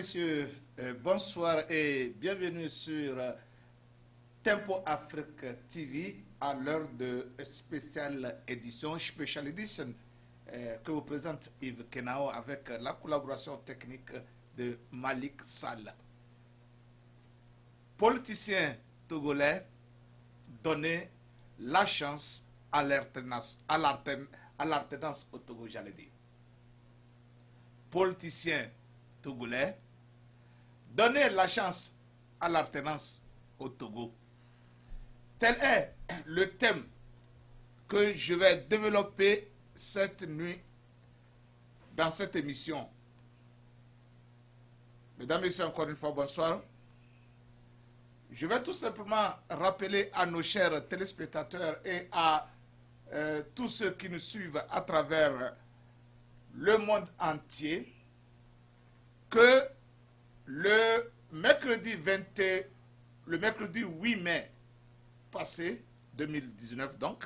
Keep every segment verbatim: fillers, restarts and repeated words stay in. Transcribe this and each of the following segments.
messieurs, euh, bonsoir et bienvenue sur euh, Tempo Afrique T V à l'heure de spéciale édition, Special Edition, euh, que vous présente Yves Kenao avec la collaboration technique de Malik Sall. Politicien togolais, donner la chance à l'alternance au Togo, j'allais dire. Politicien togolais, donner la chance à l'alternance au Togo. Tel est le thème que je vais développer cette nuit dans cette émission. Mesdames et messieurs, encore une fois, bonsoir. Je vais tout simplement rappeler à nos chers téléspectateurs et à euh, tous ceux qui nous suivent à travers le monde entier que le mercredi vingt, le mercredi huit mai passé, deux mille dix-neuf donc,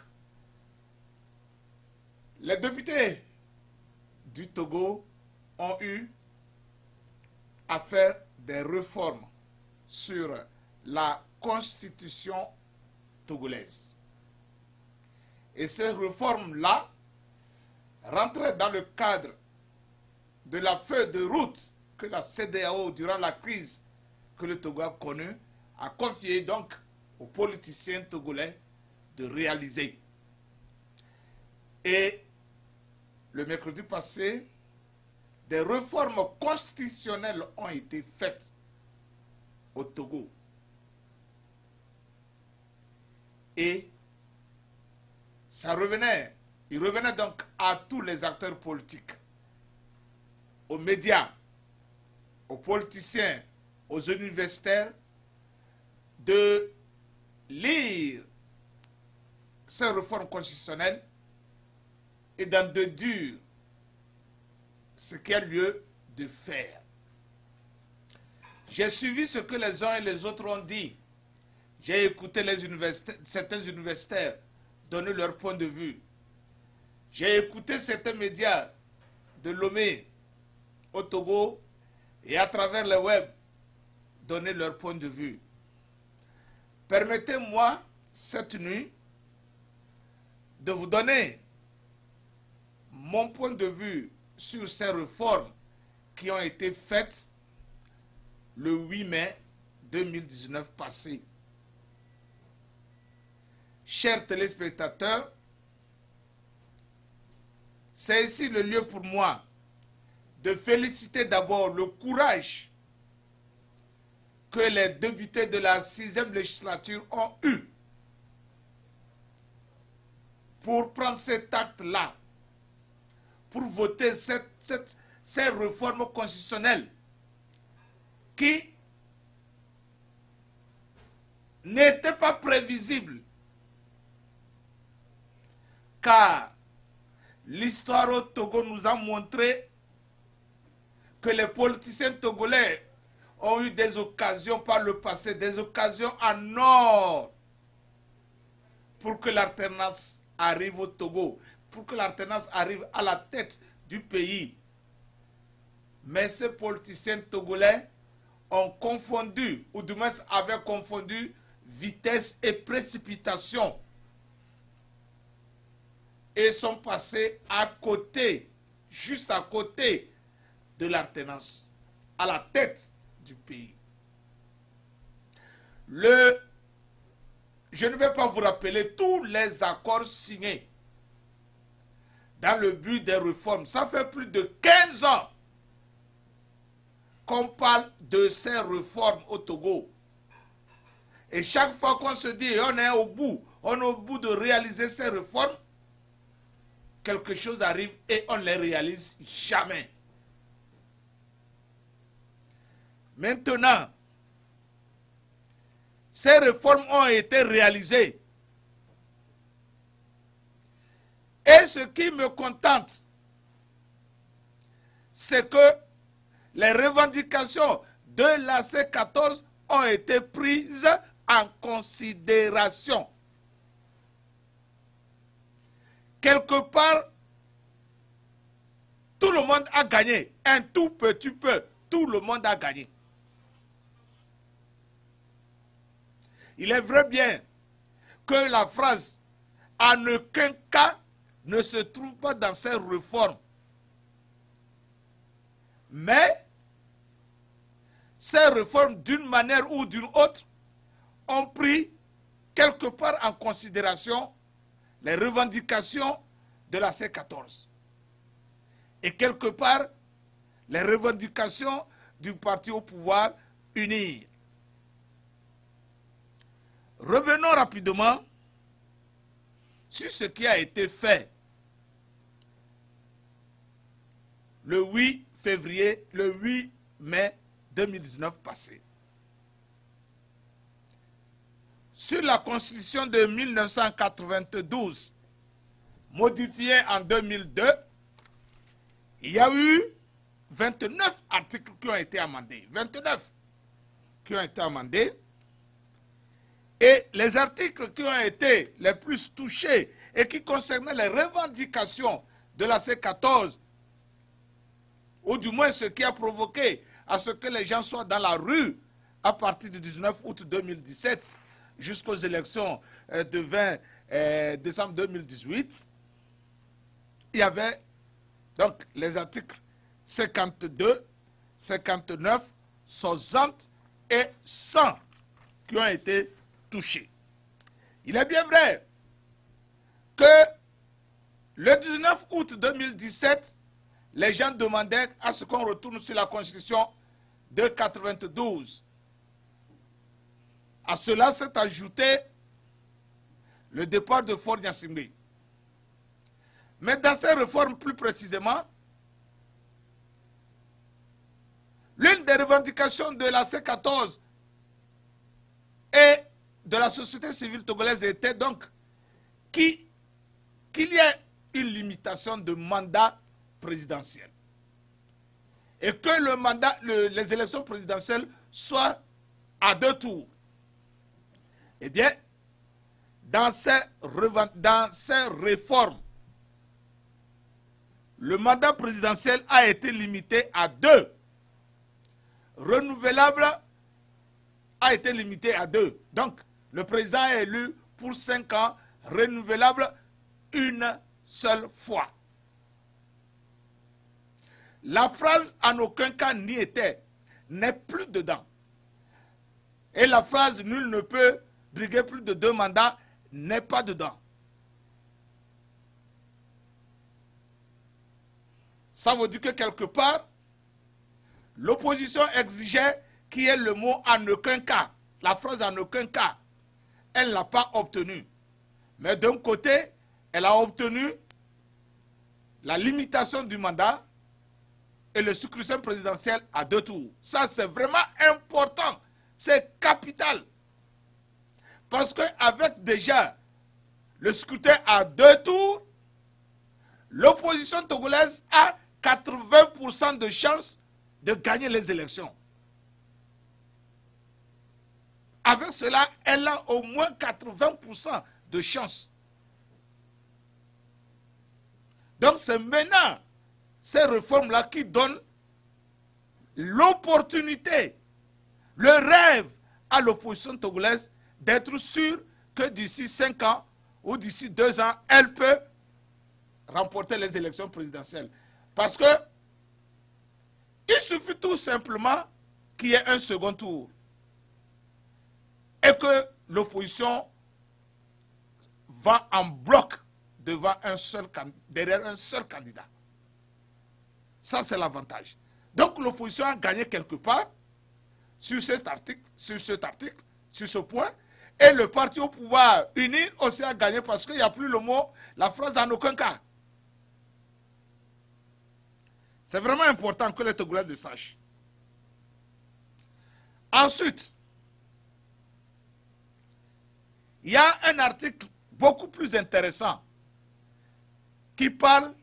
les députés du Togo ont eu à faire des réformes sur la constitution togolaise. Et ces réformes-là rentraient dans le cadre de la feuille de route que la C E D E A O, durant la crise que le Togo a connue, a confié donc aux politiciens togolais de réaliser. Et le mercredi passé, des réformes constitutionnelles ont été faites au Togo. Et ça revenait, il revenait donc à tous les acteurs politiques, aux médias, aux politiciens, aux universitaires, de lire ces réformes constitutionnelles et d'en déduire ce qu'il y a lieu de faire. J'ai suivi ce que les uns et les autres ont dit. J'ai écouté les universitaires, certains universitaires donner leur point de vue. J'ai écouté certains médias de Lomé au Togo et à travers le web donner leur point de vue. Permettez-moi cette nuit de vous donner mon point de vue sur ces réformes qui ont été faites le huit mai deux mille dix-neuf passé. Chers téléspectateurs, c'est ici le lieu pour moi de féliciter d'abord le courage que les députés de la sixième législature ont eu pour prendre cet acte-là, pour voter cette, cette, ces réformes constitutionnelles qui n'étaient pas prévisibles. Car l'histoire au Togo nous a montré que les politiciens togolais ont eu des occasions par le passé, des occasions en or pour que l'alternance arrive au Togo, pour que l'alternance arrive à la tête du pays. Mais ces politiciens togolais ont confondu, ou du moins avaient confondu, vitesse et précipitation. Et sont passés à côté, juste à côté de l'alternance, à la tête du pays. Le, je ne vais pas vous rappeler tous les accords signés dans le but des réformes. Ça fait plus de quinze ans qu'on parle de ces réformes au Togo. Et chaque fois qu'on se dit on est au bout, on est au bout de réaliser ces réformes, quelque chose arrive et on ne les réalise jamais. Maintenant, ces réformes ont été réalisées. Et ce qui me contente, c'est que les revendications de la C quatorze ont été prises en considération. Quelque part, tout le monde a gagné un tout petit peu. tout le monde a gagné. Il est vrai bien que la phrase « en aucun cas » ne se trouve pas dans ces réformes. Mais ces réformes, d'une manière ou d'une autre, ont pris quelque part en considération les revendications de la C quatorze. Et quelque part, les revendications du parti au pouvoir uni. Revenons rapidement sur ce qui a été fait le huit février, le huit mai deux mille dix-neuf passé. Sur la Constitution de mille neuf cent quatre-vingt-douze, modifiée en deux mille deux, il y a eu vingt-neuf articles qui ont été amendés. vingt-neuf qui ont été amendés. Et les articles qui ont été les plus touchés et qui concernaient les revendications de la C quatorze, ou du moins ce qui a provoqué à ce que les gens soient dans la rue à partir du dix-neuf août deux mille dix-sept jusqu'aux élections de vingt décembre deux mille dix-huit, il y avait donc les articles cinquante-deux, cinquante-neuf, soixante et cent qui ont été touchés. Il est bien vrai que le dix-neuf août deux mille dix-sept, les gens demandaient à ce qu'on retourne sur la Constitution de quatre-vingt-douze. À cela s'est ajouté le départ de Faure Gnassingbé. Mais dans ces réformes plus précisément, l'une des revendications de la C quatorze et de la société civile togolaise était donc qu'il y ait une limitation de mandat présidentiel. Et que le mandat, le, les élections présidentielles soient à deux tours. Eh bien, dans ces, dans ces réformes, le mandat présidentiel a été limité à deux. Renouvelable a été limité à deux. Donc, le président est élu pour cinq ans, renouvelable une seule fois. La phrase « en aucun cas n'y était » n'est plus dedans. Et la phrase « nul ne peut briguer plus de deux mandats » n'est pas dedans. Ça veut dire que quelque part, l'opposition exigeait qu'il y ait le mot « en aucun cas ». La phrase « en aucun cas », elle ne l'a pas obtenue. Mais d'un côté, elle a obtenu la limitation du mandat et le scrutin présidentiel à deux tours. Ça, c'est vraiment important. C'est capital. Parce qu'avec déjà le scrutin à deux tours, l'opposition togolaise a quatre-vingts pour cent de chances de gagner les élections. Avec cela, elle a au moins quatre-vingts pour cent de chances. Donc c'est maintenant ces réformes-là qui donnent l'opportunité, le rêve à l'opposition togolaise d'être sûre que d'ici cinq ans ou d'ici deux ans, elle peut remporter les élections présidentielles. Parce que il suffit tout simplement qu'il y ait un second tour et que l'opposition va en bloc devant un seul, derrière un seul candidat. Ça, c'est l'avantage. Donc, l'opposition a gagné quelque part sur cet article, sur cet article, sur ce point. Et le parti au pouvoir uni aussi a gagné parce qu'il n'y a plus le mot, la phrase en aucun cas. C'est vraiment important que les Togolais le sachent. Ensuite, il y a un article beaucoup plus intéressant qui parle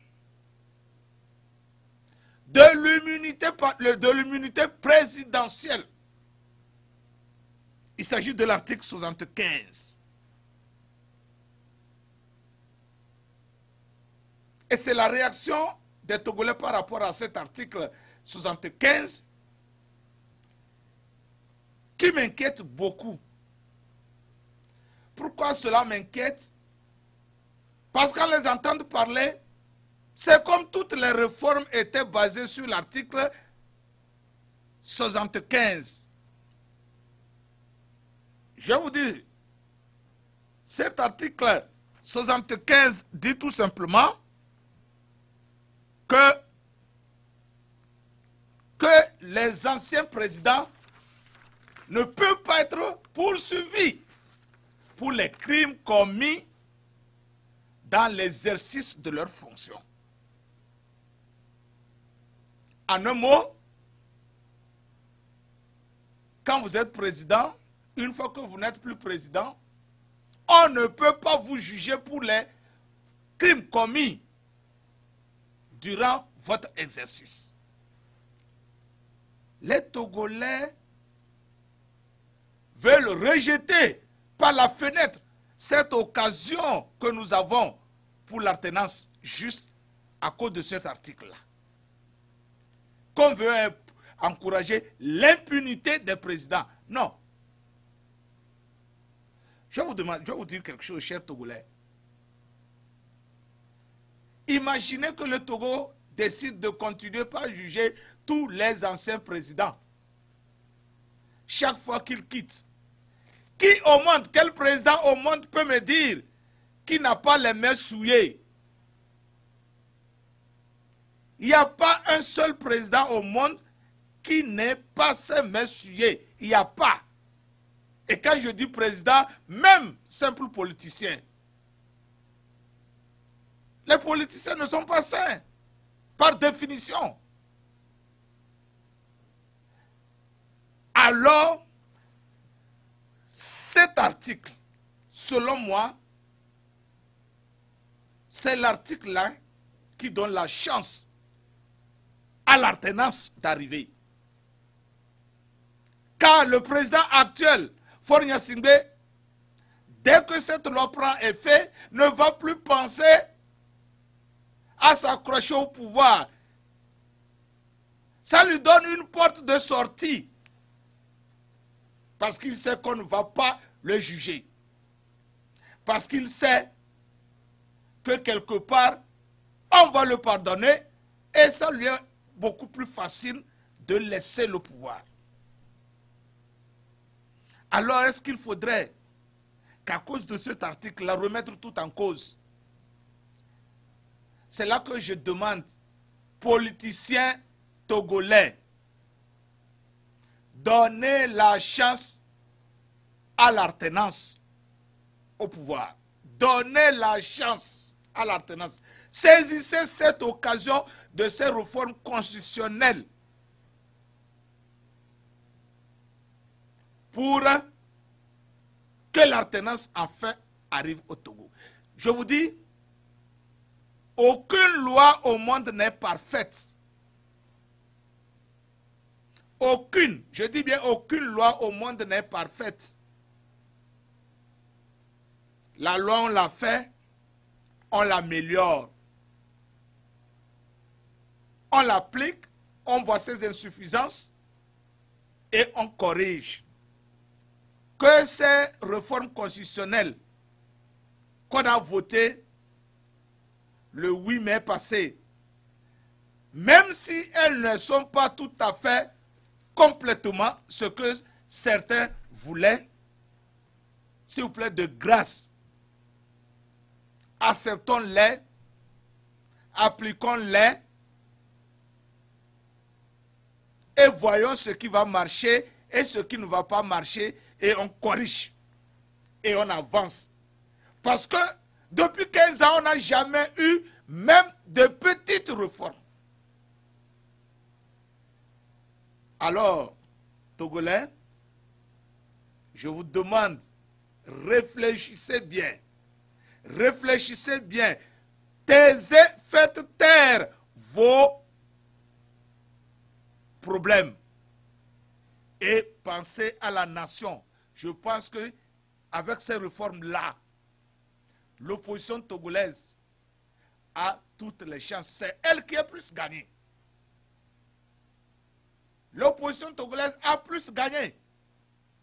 de l'immunité de l'immunité présidentielle. Il s'agit de l'article soixante-quinze. Et c'est la réaction des Togolais par rapport à cet article soixante-quinze qui m'inquiète beaucoup. Pourquoi cela m'inquiète? Parce qu'on les entend parler, c'est comme toutes les réformes étaient basées sur l'article soixante-quinze. Je vous dis, cet article soixante-quinze dit tout simplement que, que les anciens présidents ne peuvent pas être poursuivis pour les crimes commis dans l'exercice de leurs fonctions. En un mot, quand vous êtes président, une fois que vous n'êtes plus président, on ne peut pas vous juger pour les crimes commis durant votre exercice. Les Togolais veulent rejeter par la fenêtre cette occasion que nous avons pour l'alternance juste à cause de cet article-là. Qu'on veut encourager l'impunité des présidents. Non. Je vous demande, je vais vous dire quelque chose, chers Togolais. Imaginez que le Togo décide de continuer par juger tous les anciens présidents. Chaque fois qu'il quitte. Qui au monde, quel président au monde peut me dire qu'il n'a pas les mains souillées? Il n'y a pas un seul président au monde qui n'ait pas ses mains souillées. Il n'y a pas. Et quand je dis président, même simple politicien. Les politiciens ne sont pas sains, par définition. Alors, cet article, selon moi, c'est l'article-là qui donne la chance à l'alternance d'arriver. Car le président actuel, Faure Gnassingbé, dès que cette loi prend effet, ne va plus penser à s'accrocher au pouvoir. Ça lui donne une porte de sortie. Parce qu'il sait qu'on ne va pas le juger. Parce qu'il sait que quelque part, on va le pardonner et ça lui est beaucoup plus facile de laisser le pouvoir. Alors, est-ce qu'il faudrait qu'à cause de cet article-là, remettre tout en cause? C'est là que je demande, politiciens togolais, donnez la chance à l'alternance au pouvoir. Donnez la chance à l'alternance. Saisissez cette occasion de ces réformes constitutionnelles pour que l'alternance enfin arrive au Togo. Je vous dis, aucune loi au monde n'est parfaite. Aucune, je dis bien aucune loi au monde n'est parfaite. La loi, on l'a fait, on l'améliore. On l'applique, on voit ses insuffisances et on corrige. Que ces réformes constitutionnelles qu'on a votées le huit mai passé, même si elles ne sont pas tout à fait complètement ce que certains voulaient, s'il vous plaît, de grâce, acceptons-les, appliquons-les et voyons ce qui va marcher et ce qui ne va pas marcher et on corrige et on avance. Parce que depuis quinze ans, on n'a jamais eu même de petites réformes. Alors, Togolais, je vous demande, réfléchissez bien. Réfléchissez bien. Taisez, faites taire vos problèmes. Et pensez à la nation. Je pense que avec ces réformes-là, l'opposition togolaise a toutes les chances. C'est elle qui a plus gagné. L'opposition togolaise a plus gagné.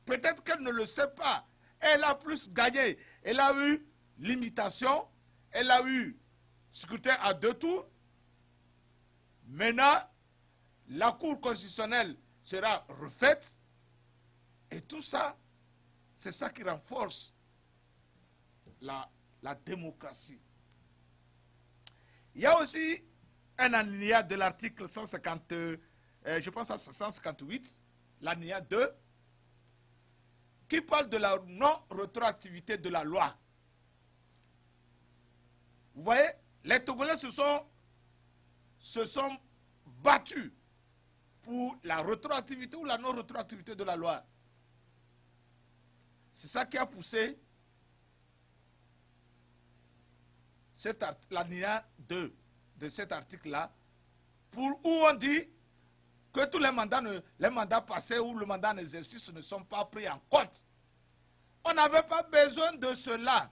Peut-être qu'elle ne le sait pas. Elle a plus gagné. Elle a eu l'imitation. Elle a eu scrutin à deux tours. Maintenant, la Cour constitutionnelle sera refaite. Et tout ça, c'est ça qui renforce la, la démocratie. Il y a aussi un alinéa de l'article cent cinquante, euh, je pense à cent cinquante-huit, l'alinéa deux, qui parle de la non-rétroactivité de la loi. Vous voyez, les Togolais se sont, se sont battus pour la rétroactivité ou la non-rétroactivité de la loi. C'est ça qui a poussé l'alinéa deux de cet article-là, pour où on dit que tous les mandats, ne, les mandats passés ou le mandat en exercice ne sont pas pris en compte. On n'avait pas besoin de cela.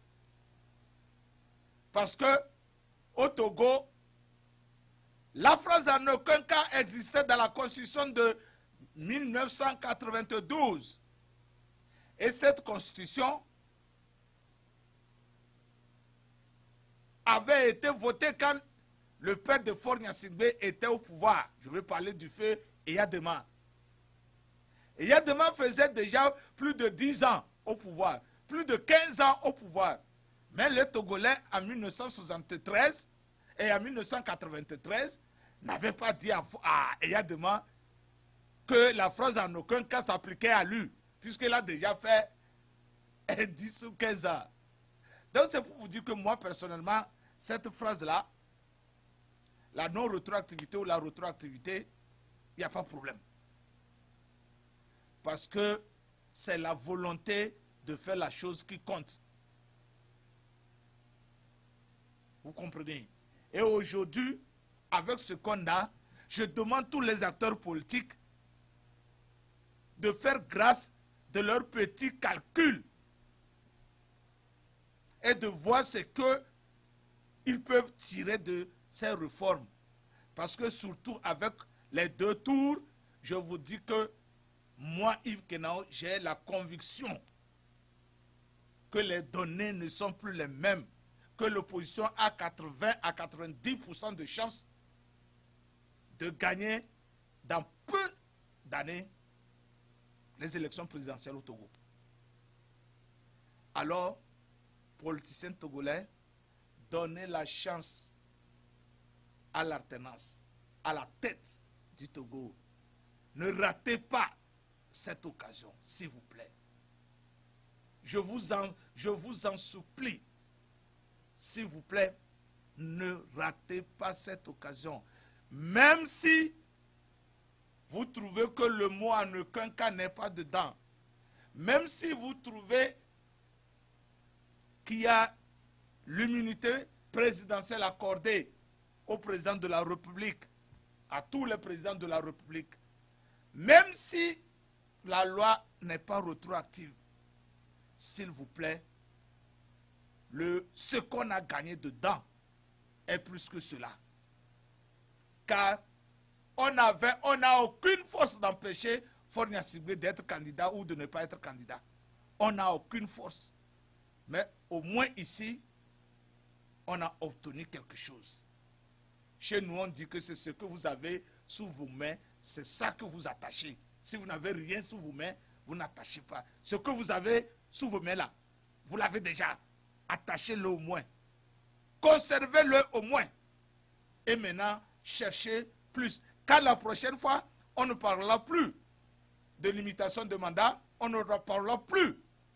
Parce que au Togo, la phrase en aucun cas existait dans la Constitution de mille neuf cent quatre-vingt-douze. Et cette Constitution avait été votée quand le père de Faure Gnassingbé était au pouvoir. Je vais parler du feu Eyadema. Eyadema faisait déjà plus de dix ans au pouvoir, plus de quinze ans au pouvoir. Mais les Togolais, en mille neuf cent soixante-treize et en mille neuf cent quatre-vingt-treize, n'avaient pas dit à, à Eyadema que la phrase en aucun cas s'appliquait à lui, puisqu'il a déjà fait dix ou quinze ans. Donc c'est pour vous dire que moi, personnellement, cette phrase-là, la non-rétroactivité ou la rétroactivité, il n'y a pas de problème. Parce que c'est la volonté de faire la chose qui compte. Vous comprenez? Et aujourd'hui, avec ce qu'on a, je demande à tous les acteurs politiques de faire grâce de leurs petits calculs et de voir ce qu'ils peuvent tirer de ces réformes. Parce que surtout avec les deux tours, je vous dis que moi, Yves Kenao, j'ai la conviction que les données ne sont plus les mêmes, que l'opposition a quatre-vingts à quatre-vingt-dix pour cent de chances de gagner dans peu d'années les élections présidentielles au Togo. Alors, politiciens togolais, donnez la chance à l'alternance, à la tête du Togo. Ne ratez pas cette occasion, s'il vous plaît. Je vous en, je vous en supplie, s'il vous plaît, ne ratez pas cette occasion. Même si vous trouvez que le mot en aucun cas n'est pas dedans, même si vous trouvez qu'il y a l'immunité présidentielle accordée au président de la République, à tous les présidents de la République, même si la loi n'est pas rétroactive, s'il vous plaît, le, ce qu'on a gagné dedans est plus que cela. Car on avait, on n'a aucune force d'empêcher Faure Gnassingbé d'être candidat ou de ne pas être candidat. On n'a aucune force. Mais au moins ici, on a obtenu quelque chose. Chez nous, on dit que c'est ce que vous avez sous vos mains, c'est ça que vous attachez. Si vous n'avez rien sous vos mains, vous n'attachez pas. Ce que vous avez sous vos mains là, vous l'avez déjà. Attachez-le au moins. Conservez-le au moins. Et maintenant, cherchez plus. Car la prochaine fois, on ne parlera plus de limitation de mandat, on ne parlera plus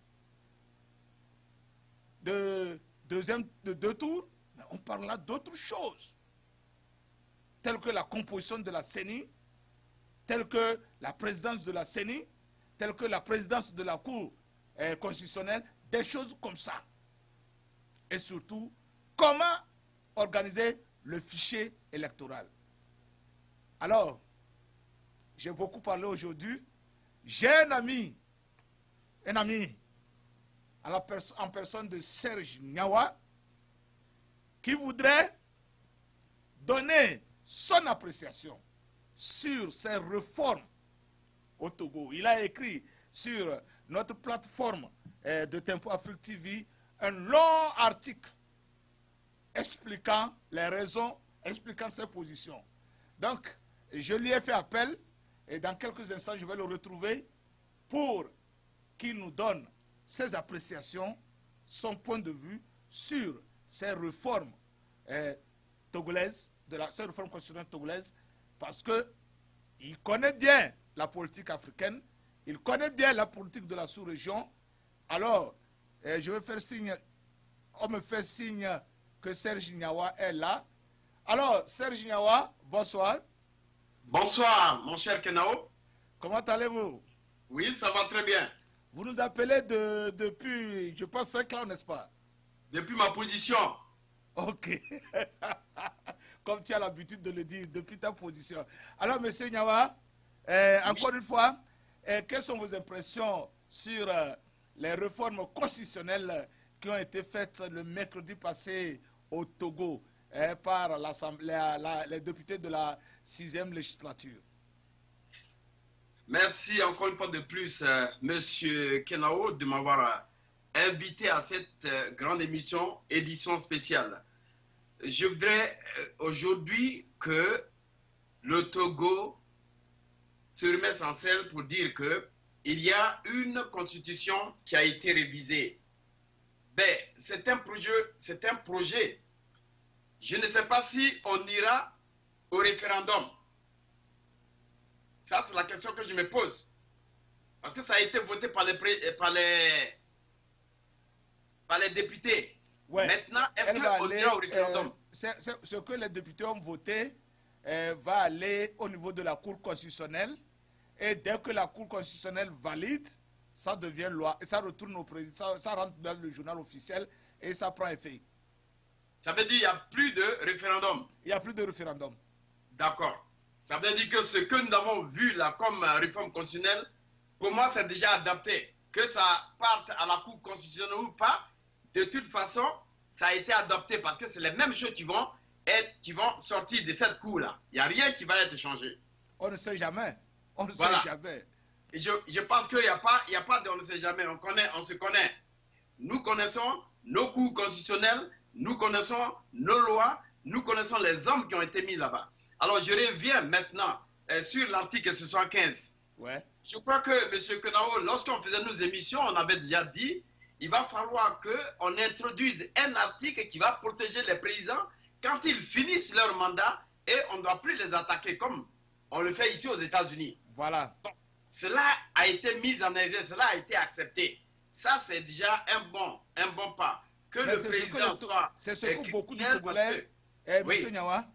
de deuxième, de deux tours, mais on parlera d'autres choses, telles que la composition de la C E N I, telles que la présidence de la C E N I, telles que la présidence de la Cour euh, constitutionnelle, des choses comme ça. Et surtout, comment organiser le fichier électoral. Alors, j'ai beaucoup parlé aujourd'hui. J'ai un ami, un ami, à la pers en personne de Serge Nyawa, qui voudrait donner son appréciation sur ces réformes au Togo. Il a écrit sur notre plateforme euh, de Tempo Afrique T V un long article expliquant les raisons, expliquant ses positions. Donc, je lui ai fait appel et dans quelques instants, je vais le retrouver pour qu'il nous donne ses appréciations, son point de vue sur ces réformes euh, togolaises, de la, ces réformes constitutionnelles togolaises, parce qu'il connaît bien la politique africaine, il connaît bien la politique de la sous-région. Alors, euh, je vais faire signe, on me fait signe que Serge Nyawa est là. Alors, Serge Nyawa, bonsoir. Bonsoir, mon cher Kenao. Comment allez-vous? Oui, ça va très bien. Vous nous appelez de, depuis, je pense, cinq ans, n'est-ce pas? Depuis ma position. Ok. Comme tu as l'habitude de le dire, depuis ta position. Alors, monsieur Nyawa, euh, oui. encore une fois, euh, quelles sont vos impressions sur euh, les réformes constitutionnelles qui ont été faites le mercredi passé au Togo euh, par la, la, les députés de la sixième législature? Merci encore une fois de plus, euh, monsieur Kenao, de m'avoir euh, invité à cette euh, grande émission, édition spéciale. Je voudrais euh, aujourd'hui que le Togo se remette en selle pour dire que il y a une constitution qui a été révisée. Ben, c'est un projet, c'est un projet. Je ne sais pas si on ira au référendum. Ça, c'est la question que je me pose. Parce que ça a été voté par les, par les, par les députés. Ouais. Maintenant, est-ce qu'on ira au référendum? euh, Ce que les députés ont voté euh, va aller au niveau de la Cour constitutionnelle. Et dès que la Cour constitutionnelle valide, ça devient loi. Et ça retourne au président, ça, ça rentre dans le journal officiel et ça prend effet. Ça veut dire qu'il n'y a plus de référendum? Il n'y a plus de référendum. D'accord. Ça veut dire que ce que nous avons vu là comme réforme constitutionnelle, pour moi, c'est déjà adapté. Que ça parte à la Cour constitutionnelle ou pas, de toute façon, ça a été adopté parce que c'est les mêmes choses qui vont, être, qui vont sortir de cette Cour-là. Il n'y a rien qui va être changé. On ne sait jamais. On ne voilà. sait jamais. Et je, je pense qu'il n'y a pas, il n'y a pas de on ne sait jamais. On, connaît, on se connaît. Nous connaissons nos cours constitutionnels, nous connaissons nos lois, nous connaissons les hommes qui ont été mis là-bas. Alors, je reviens maintenant euh, sur l'article soixante-quinze. Ouais. Je crois que, M. Kenao, lorsqu'on faisait nos émissions, on avait déjà dit il va falloir qu'on introduise un article qui va protéger les présidents quand ils finissent leur mandat et on ne doit plus les attaquer comme on le fait ici aux États-Unis. Voilà. Bon, cela a été mis en exergue, cela a été accepté. Ça, c'est déjà un bon, un bon pas. Que Mais le président ce que soit... C'est ce que beaucoup de Togolais... Que, eh, oui. Monsieur Nyawa,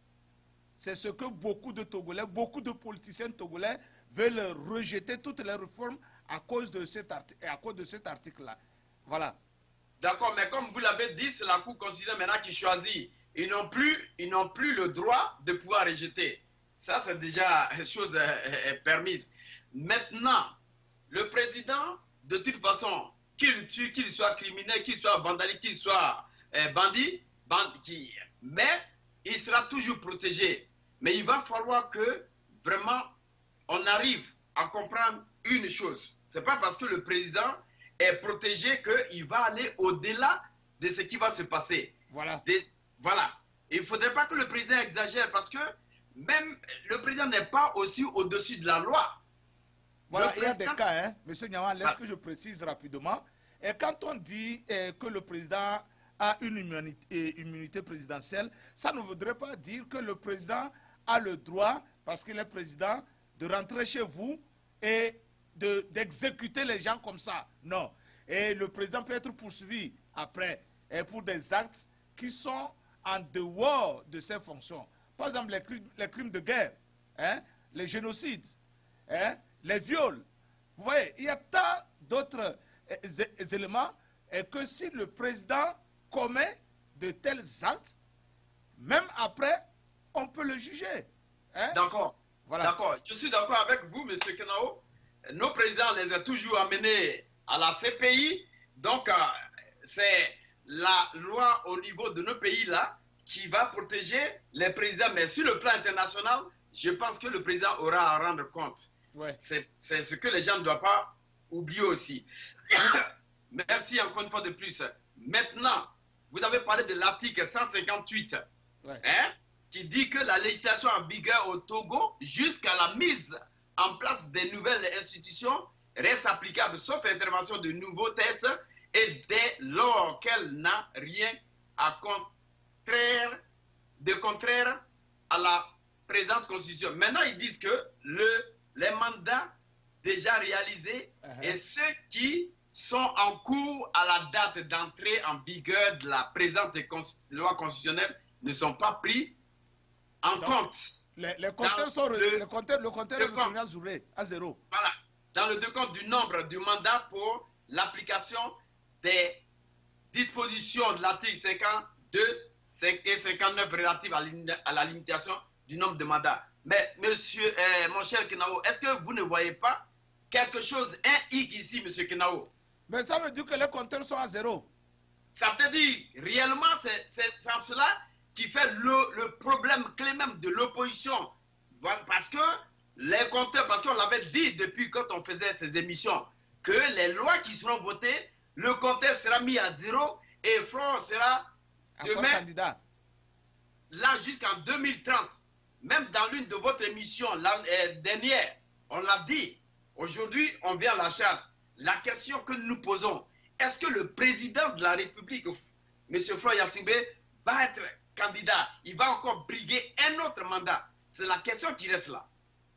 c'est ce que beaucoup de Togolais, beaucoup de politiciens togolais veulent rejeter toutes les réformes à cause de cet article, à cause de cet article-là. Voilà. D'accord, mais comme vous l'avez dit, c'est la Cour constitutionnelle maintenant qui choisit. Ils n'ont plus, ils n'ont plus le droit de pouvoir rejeter. Ça, c'est déjà une chose euh, permise. Maintenant, le président, de toute façon, qu'il tue, qu'il soit criminel, qu'il soit vandalique, qu'il soit euh, bandit, bandit, mais il sera toujours protégé. Mais il va falloir que, vraiment, on arrive à comprendre une chose. Ce n'est pas parce que le président est protégé qu'il va aller au-delà de ce qui va se passer. Voilà. Des, voilà. Il ne faudrait pas que le président exagère parce que même le président n'est pas aussi au-dessus de la loi. Voilà, président... il y a des cas, hein. Monsieur Nyawa, laisse ah. que je précise rapidement. Et quand on dit eh, que le président a une immunité, immunité présidentielle, ça ne voudrait pas dire que le président a le droit, parce qu'il est président, de rentrer chez vous et d'exécuter de, les gens comme ça. Non. Et le président peut être poursuivi après et pour des actes qui sont en dehors de ses fonctions. Par exemple, les crimes, les crimes de guerre, hein, les génocides, hein, les viols. Vous voyez, il y a tant d'autres euh, éléments et que si le président commet de tels actes, même après, on peut le juger. Hein? D'accord. Voilà. D'accord. Je suis d'accord avec vous, M. Kenao. Nos présidents les ont toujours amenés à la C P I. Donc, euh, c'est la loi au niveau de nos pays-là qui va protéger les présidents. Mais sur le plan international, je pense que le président aura à rendre compte. Ouais. C'est ce que les gens ne doivent pas oublié aussi. Merci encore une fois de plus. Maintenant, vous avez parlé de l'article cent cinquante-huit, ouais. hein, qui dit que la législation en vigueur au Togo, jusqu'à la mise en place des nouvelles institutions, reste applicable sauf intervention de nouveaux textes et dès lors qu'elle n'a rien à contraire, de contraire à la présente constitution. Maintenant, ils disent que le, les mandats déjà réalisés uh-huh. et ceux qui sont en cours à la date d'entrée en vigueur de la présente loi constitutionnelle ne sont pas pris en Donc, compte. Les, les compteurs sont le, le compteur, le compteur est retourné à zéro, à zéro. Voilà. Dans le décompte du nombre du mandat pour l'application des dispositions de l'article cinquante-deux et cinquante-neuf relatives à la limitation du nombre de mandats. Mais, monsieur, euh, mon cher Kenao, est-ce que vous ne voyez pas quelque chose, un hic ici, monsieur Kenao? Mais ça veut dire que les compteurs sont à zéro. Ça veut dire, réellement, c'est cela qui fait le, le problème clé même de l'opposition. Parce que les compteurs, parce qu'on l'avait dit depuis quand on faisait ces émissions, que les lois qui seront votées, le compteur sera mis à zéro et Front sera demain, candidat. Là jusqu'en deux mille trente. Même dans l'une de votre émissions euh, dernière, on l'a dit. Aujourd'hui, on vient à la charge. La question que nous nous posons, est-ce que le président de la République, M. Front Yassingbe, va être candidat? Il va encore briguer un autre mandat? C'est la question qui reste là.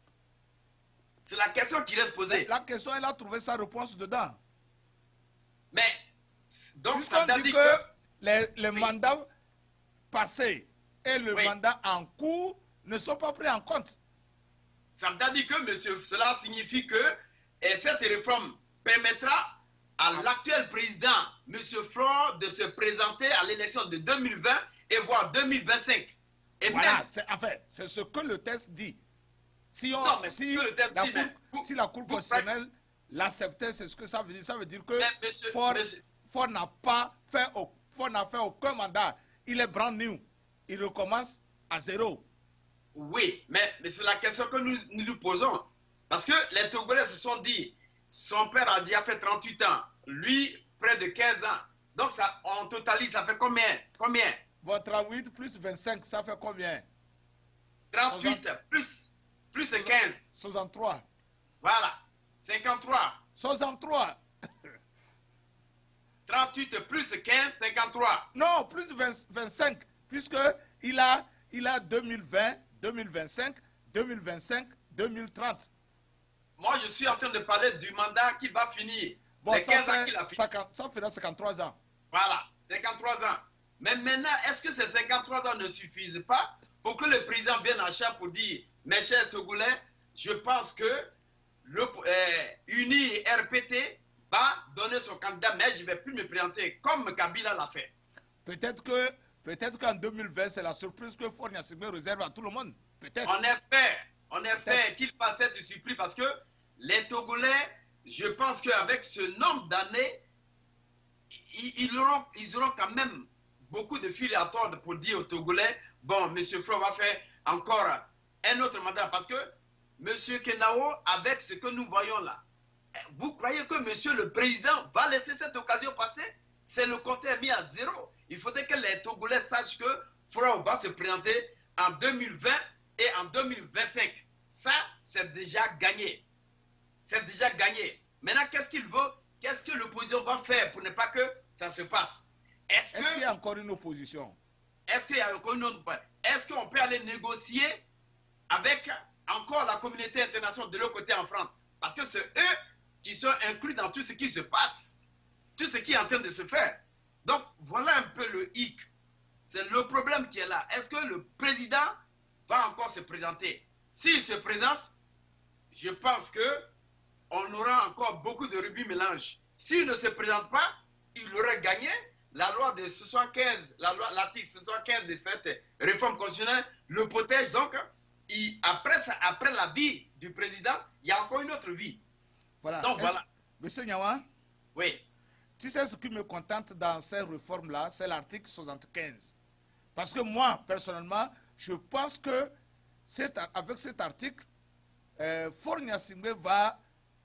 C'est la question qui reste posée. La question, elle a trouvé sa réponse dedans. Mais, donc, ça veut dire que, que les, les oui. mandats passés et le oui. mandat en cours ne sont pas pris en compte. Ça veut dire que, monsieur, cela signifie que et cette réforme permettra à l'actuel président, M. Front, de se présenter à l'élection de deux mille vingt et voire deux mille vingt-cinq. Et voilà, c'est enfin, c'est ce que le texte dit. Si, on, non, si, la dit, cour, vous, si la Cour constitutionnelle l'acceptait, c'est ce que ça veut dire. Ça veut dire que monsieur, Ford, monsieur, Ford n'a pas fait, Ford n'a fait aucun mandat. Il est brand new. Il recommence à zéro. Oui, mais, mais c'est la question que nous, nous nous posons. Parce que les Togolais se sont dit, son père a déjà fait trente-huit ans, lui près de quinze ans. Donc ça, en totalise, ça fait combien? Combien? Votre trente-huit plus vingt-cinq, ça fait combien? trente-huit soixante... plus, plus quinze. soixante-trois. Voilà, cinquante-trois. soixante-trois. trente-huit plus quinze, cinquante-trois. Non, plus vingt, vingt-cinq, puisqu'il a, il a deux mille vingt, deux mille vingt-cinq, deux mille vingt-cinq, deux mille trente. Moi, je suis en train de parler du mandat qui va finir. Bon, les quinze ans qu'il a fini. cinquante, ça fera cinquante-trois ans. Voilà, cinquante-trois ans. Mais maintenant, est-ce que ces cinquante-trois ans ne suffisent pas pour que le président vienne en charge pour dire, mes chers Togolais, je pense que le euh, Uni R P T va donner son candidat, mais je ne vais plus me présenter comme Kabila l'a fait. Peut-être que peut-être qu'en deux mille vingt, c'est la surprise que Faure Gnassingbé réserve à tout le monde. Peut-être. On espère, on espère qu'il fasse cette surprise parce que les Togolais, je pense qu'avec ce nombre d'années, ils, ils, auront, ils auront quand même beaucoup de fil à tordre pour dire aux Togolais, bon, M. Front va faire encore un autre mandat. Parce que M. Kenao, avec ce que nous voyons là, vous croyez que M. le Président va laisser cette occasion passer? C'est le compteur mis à zéro. Il faudrait que les Togolais sachent que Front va se présenter en deux mille vingt et en deux mille vingt-cinq. Ça, c'est déjà gagné. C'est déjà gagné. Maintenant, qu'est-ce qu'il veut? Qu'est-ce que l'opposition va faire pour ne pas que ça se passe? Est-ce Est qu'il y a encore une opposition? Est-ce qu'il y a encore une autre? Est-ce qu'on peut aller négocier avec encore la communauté internationale de l'autre côté en France? Parce que c'est eux qui sont inclus dans tout ce qui se passe, tout ce qui est en train de se faire. Donc, voilà un peu le hic. C'est le problème qui est là. Est-ce que le président va encore se présenter? S'il se présente, je pense que on aura encore beaucoup de rubis mélange. S'il ne se présente pas, il aurait gagné. La loi de soixante-quinze, la loi, l'article soixante-quinze de cette réforme constitutionnelle le protège. Donc, il, après, ça, après la vie du président, il y a encore une autre vie. Voilà. Donc, voilà. Monsieur Nyawa? Oui. Tu sais ce qui me contente dans ces réformes-là, c'est l'article soixante-quinze. Parce que moi, personnellement, je pense que cet, avec cet article, euh, Faure Gnassingbé va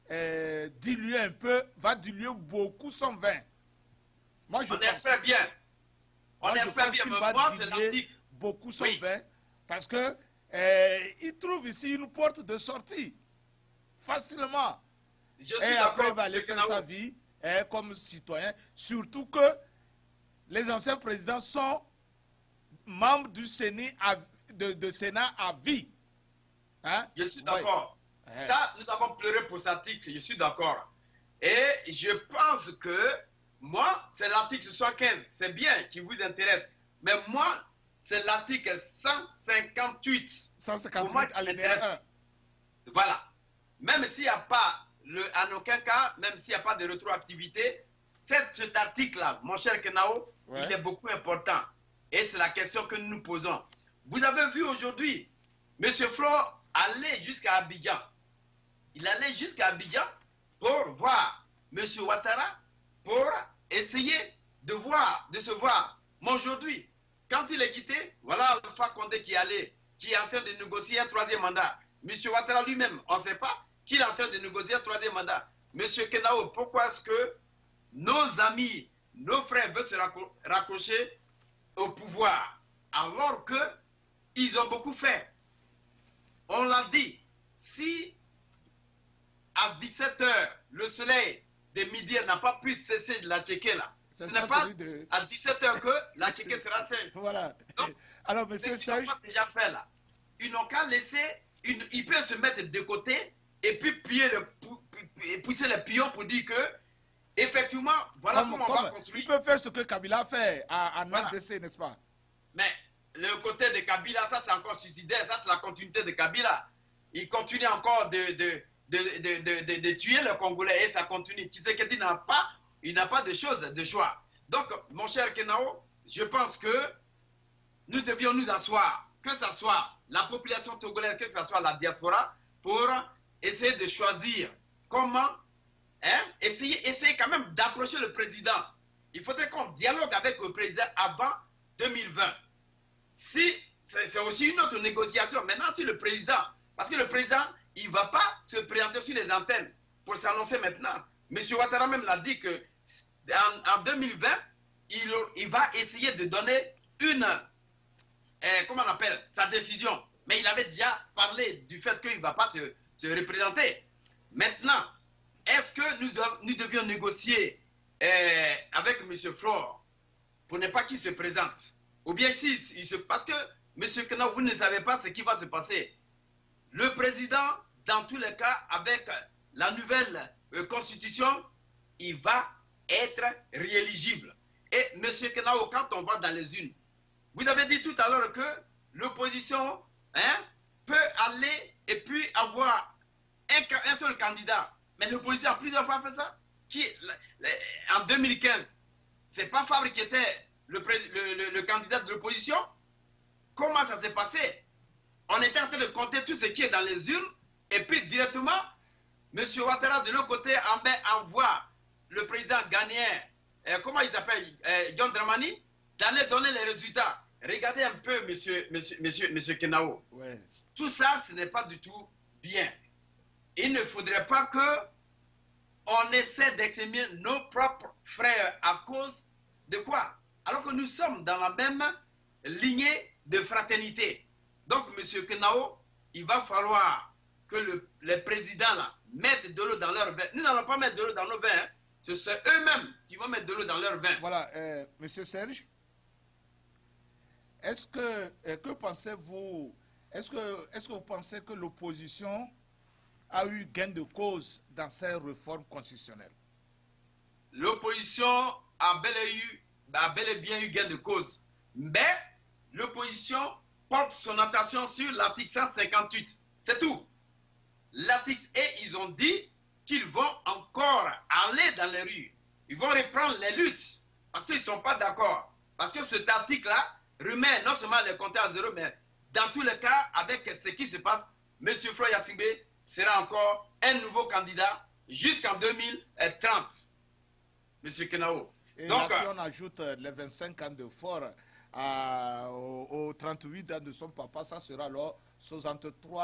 euh, diluer un peu, va diluer beaucoup son vin. Moi, je On pense, espère bien. On moi, je espère pense bien, qu'il mais va moi, c'est diluer l'antique. beaucoup son Oui. vin parce que euh, il trouve ici une porte de sortie facilement. Je suis Et après, il d'accord, va aller M. faire Kenao. sa vie hein, comme citoyen. Surtout que les anciens présidents sont membres du Sénat à, de, de Sénat à vie. Hein? Je suis Vous voyez? d'accord. Ouais. Ça, nous avons pleuré pour cet article, je suis d'accord. Et je pense que moi, c'est l'article soixante-quinze, c'est bien qui vous intéresse. Mais moi, c'est l'article cent cinquante-huit. cent Pour moi, cinquante-huit qui alinéa m'intéresse. un. Voilà. Même s'il n'y a pas, le, en aucun cas, même s'il n'y a pas de rétroactivité, cet, cet article-là, mon cher Kenao, Ouais. il est beaucoup important. Et c'est la question que nous nous posons. Vous avez vu aujourd'hui, M. Flo allait jusqu'à Abidjan. Il allait jusqu'à Abidjan pour voir M. Ouattara, pour essayer de voir, de se voir. Mais aujourd'hui, quand il est quitté, voilà Alpha Condé qui est allé, qui est en train de négocier un troisième mandat. M. Ouattara lui-même, on ne sait pas qu'il est en train de négocier un troisième mandat. M. Kenao, pourquoi est-ce que nos amis, nos frères veulent se raccro raccrocher au pouvoir alors qu'ils ont beaucoup fait? On l'a dit, si à dix-sept heures, le soleil de midi n'a pas pu cesser de la checker là, ce n'est pas de... à dix-sept heures que la checker sera saine. Voilà. Donc, alors, ce monsieur qu'ils n'ont Serge, pas déjà fait là, ils n'ont qu'à laisser, une, ils peuvent se mettre de côté et puis piller le, pousser les pions pour dire que, effectivement, voilà comme, comment on comme, va construire. il peut faire ce que Kabila a fait à, à Voilà. N D C, n'est-ce pas? Mais le côté de Kabila, ça c'est encore suicidaire, ça c'est la continuité de Kabila. Il continue encore de, de, de, de, de, de, de tuer le Congolais et ça continue. Tshisekedi n'a pas, il n'a pas de choses, de choix. Donc, mon cher Kenao, je pense que nous devions nous asseoir, que ce soit la population togolaise, que ce soit la diaspora, pour essayer de choisir comment, hein, essayer, essayer quand même d'approcher le président. Il faudrait qu'on dialogue avec le président avant deux mille vingt. Si, c'est aussi une autre négociation. Maintenant, si le président, parce que le président, il ne va pas se présenter sur les antennes pour s'annoncer maintenant. M. Ouattara même l'a dit que en, en deux mille vingt, il, il va essayer de donner une, eh, comment on appelle, sa décision. Mais il avait déjà parlé du fait qu'il ne va pas se, se représenter. Maintenant, est-ce que nous, nous devions négocier eh, avec M. Flore pour ne pas qu'il se présente? Ou bien si, il se, parce que, M. Kenao, vous ne savez pas ce qui va se passer. Le président, dans tous les cas, avec la nouvelle euh, constitution, il va être rééligible. Et M. Kenao, quand on va dans les unes, vous avez dit tout à l'heure que l'opposition hein, peut aller et puis avoir un, un seul candidat. Mais l'opposition a plusieurs fois fait ça. Qui, en deux mille quinze, c'est pas Fabre qui était le, le, le, le candidat de l'opposition. Comment ça s'est passé? On était en train de compter tout ce qui est dans les urnes et puis directement, M. Ouattara de l'autre côté envoie le président ghanéen, euh, comment il s'appelle, euh, John Dramani, d'aller donner les résultats. Regardez un peu, monsieur, monsieur, monsieur, monsieur Kenao. Ouais. Tout ça, ce n'est pas du tout bien. Il ne faudrait pas que on essaie d'exprimer nos propres frères à cause de quoi? Alors que nous sommes dans la même lignée de fraternité. Donc, M. Kenao, il va falloir que le, les présidents là, mettent de l'eau dans leur vin. Nous n'allons pas mettre de l'eau dans nos vins. Hein. Ce sont eux-mêmes qui vont mettre de l'eau dans leur vin. Voilà, euh, M. Serge, est-ce que, euh, que pensez-vous, est-ce que, est-ce que vous pensez que l'opposition a eu gain de cause dans ces réformes constitutionnelles? L'opposition a bel et eu a bel et bien eu gain de cause. Mais l'opposition porte son attention sur l'article cent cinquante-huit. C'est tout. L'article, et ils ont dit qu'ils vont encore aller dans les rues. Ils vont reprendre les luttes. Parce qu'ils ne sont pas d'accord. Parce que cet article-là remet non seulement les compteurs à zéro, mais dans tous les cas, avec ce qui se passe, M. Flo Yassingbe sera encore un nouveau candidat jusqu'en deux mille trente. M. Kenao. Et donc, là, si on ajoute les vingt-cinq ans de fort à, aux, aux trente-huit ans de son papa, ça sera alors soixante-trois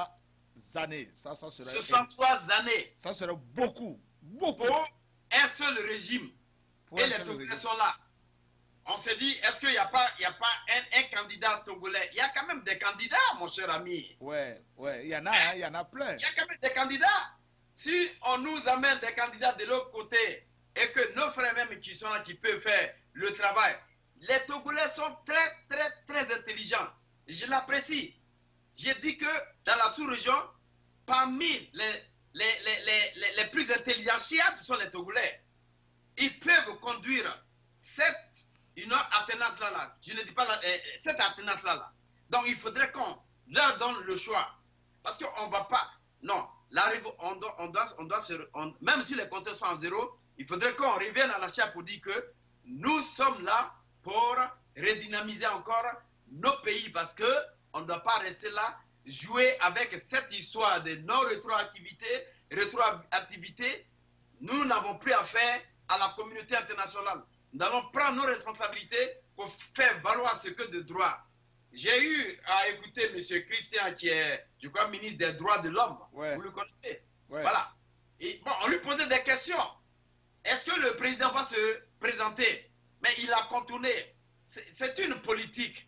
années. Ça, ça serait, soixante-trois années. Ça serait beaucoup, beaucoup. Pour un seul régime. Pour et un les seul Togolais régime. sont là. On s'est dit, est-ce qu'il n'y a pas, il y a pas un, un candidat togolais? Il y a quand même des candidats, mon cher ami. Ouais, ouais, il y en a, hein, il y en a plein. Il y a quand même des candidats. Si on nous amène des candidats de l'autre côté et que nos frères même qui sont là, qui peuvent faire le travail, les Togolais sont très, très, très intelligents. Je l'apprécie. J'ai dit que dans la sous-région, parmi les, les, les, les, les plus intelligents chiates, ce sont les Togolais. Ils peuvent conduire cette une alternance-là, là. Je ne dis pas la, euh, cette alternance-là. Là. Donc il faudrait qu'on leur donne le choix. Parce qu'on ne va pas. Non, la, on doit, on doit, on doit se, on, même si les compteurs sont en zéro, il faudrait qu'on revienne à la charge pour dire que nous sommes là pour redynamiser encore nos pays parce qu'on ne doit pas rester là, jouer avec cette histoire de non-rétroactivité, rétroactivité. Nous n'avons plus affaire à la communauté internationale. Nous allons prendre nos responsabilités pour faire valoir ce que de droit. J'ai eu à écouter M. Christian, qui est, je crois, ministre des droits de l'homme. Ouais. Vous le connaissez. Ouais. Voilà. Et bon, on lui posait des questions. Est-ce que le président va se présenter? Mais il a contourné. C'est une politique.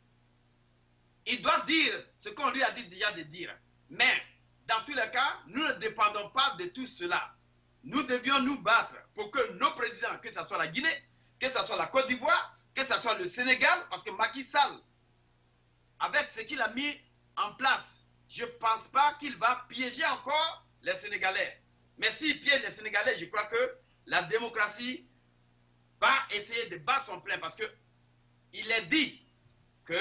Il doit dire ce qu'on lui a dit déjà de dire. Mais, dans tous les cas, nous ne dépendons pas de tout cela. Nous devions nous battre pour que nos présidents, que ce soit la Guinée, que ce soit la Côte d'Ivoire, que ce soit le Sénégal, parce que Macky Sall, avec ce qu'il a mis en place, je ne pense pas qu'il va piéger encore les Sénégalais. Mais s'il piège les Sénégalais, je crois que la démocratie va essayer de battre son plein, parce qu'il est dit que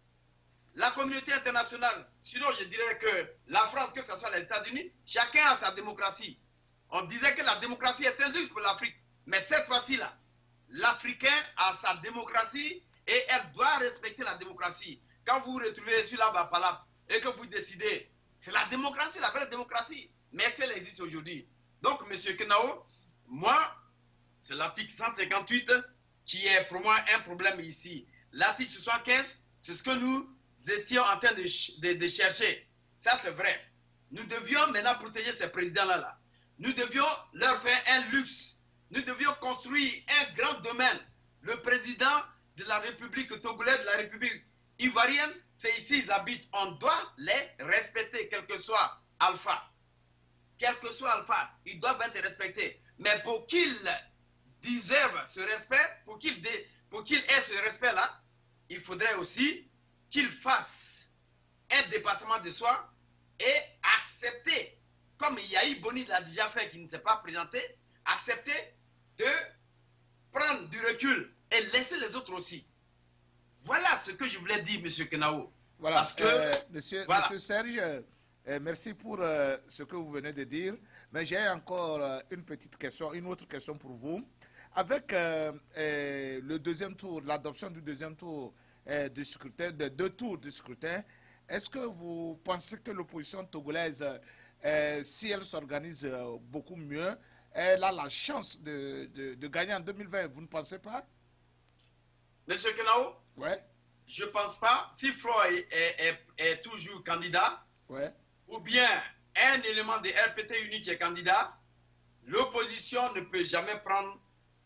la communauté internationale, sinon je dirais que la France, que ce soit les États-Unis, chacun a sa démocratie. On disait que la démocratie est un luxe pour l'Afrique, mais cette fois-ci-là, l'Africain a sa démocratie et elle doit respecter la démocratie. Quand vous vous retrouvez sur la Bapalap et que vous décidez, c'est la démocratie, la vraie démocratie. Mais qu'elle existe aujourd'hui. Donc, M. Kenao, moi, c'est l'article cent cinquante-huit qui est pour moi un problème ici. L'article soixante-quinze, c'est ce que nous étions en train de, de, de chercher. Ça, c'est vrai. Nous devions maintenant protéger ces présidents-là. Là. Nous devions leur faire un luxe. Nous devions construire un grand domaine. Le président de la République togolaise, de la République ivoirienne, c'est ici ils habitent. On doit les respecter, quel que soit Alpha. Quel que soit Alpha, ils doivent être respectés. Mais pour qu'ils déservent ce respect, pour qu'ils qu'ils aient ce respect-là, il faudrait aussi qu'ils fassent un dépassement de soi et accepter, comme Yahi Boni l'a déjà fait, qui ne s'est pas présenté, accepter de prendre du recul et laisser les autres aussi. Voilà ce que je voulais dire, M. Kenao. Voilà, Parce que, euh, monsieur, voilà. monsieur Serge, euh, merci pour euh, ce que vous venez de dire. Mais j'ai encore euh, une petite question, une autre question pour vous. Avec euh, euh, le deuxième tour, l'adoption du deuxième tour euh, du scrutin, de deux tours du scrutin, est-ce que vous pensez que l'opposition togolaise, euh, si elle s'organise euh, beaucoup mieux, elle a la chance de, de, de gagner en deux mille vingt? Vous ne pensez pas? Monsieur Kenao, ouais. Je ne pense pas. Si Floyd est, est, est, est toujours candidat, ouais. ou bien un élément de R P T unique est candidat, l'opposition ne peut jamais prendre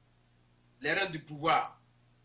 les rênes du pouvoir.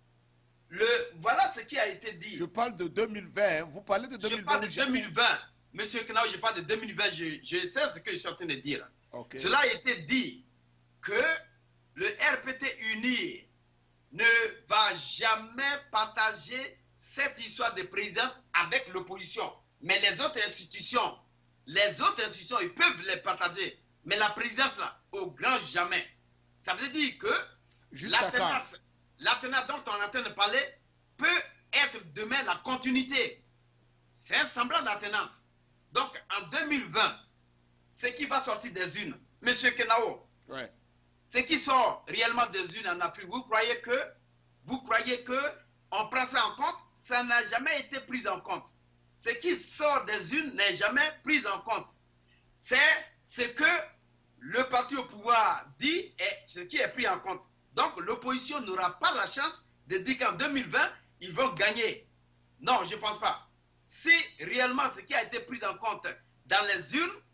Le, voilà ce qui a été dit. Je parle de deux mille vingt. Vous parlez de deux mille vingt. Je parle de deux mille vingt. Monsieur Kenao, je parle de deux mille vingt. Je, je sais ce que je suis en train de dire. Okay. Cela a été dit que le R P T uni ne va jamais partager cette histoire de président avec l'opposition. Mais les autres institutions, les autres institutions, ils peuvent les partager. Mais la présidence, là, au grand jamais. Ça veut dire que l'alternance dont on est en train de parler peut être demain la continuité. C'est un semblant d'alternance. Donc, en deux mille vingt, ce qui va sortir des urnes, Monsieur Kenao, ouais. ce qui sort réellement des urnes en Afrique, vous croyez que, vous croyez que on prend ça en compte? Ça n'a jamais été pris en compte. Ce qui sort des urnes n'est jamais pris en compte. C'est ce que le parti au pouvoir dit et ce qui est pris en compte. Donc l'opposition n'aura pas la chance de dire qu'en deux mille vingt, ils vont gagner. Non, je ne pense pas. Si réellement ce qui a été pris en compte dans les urnes,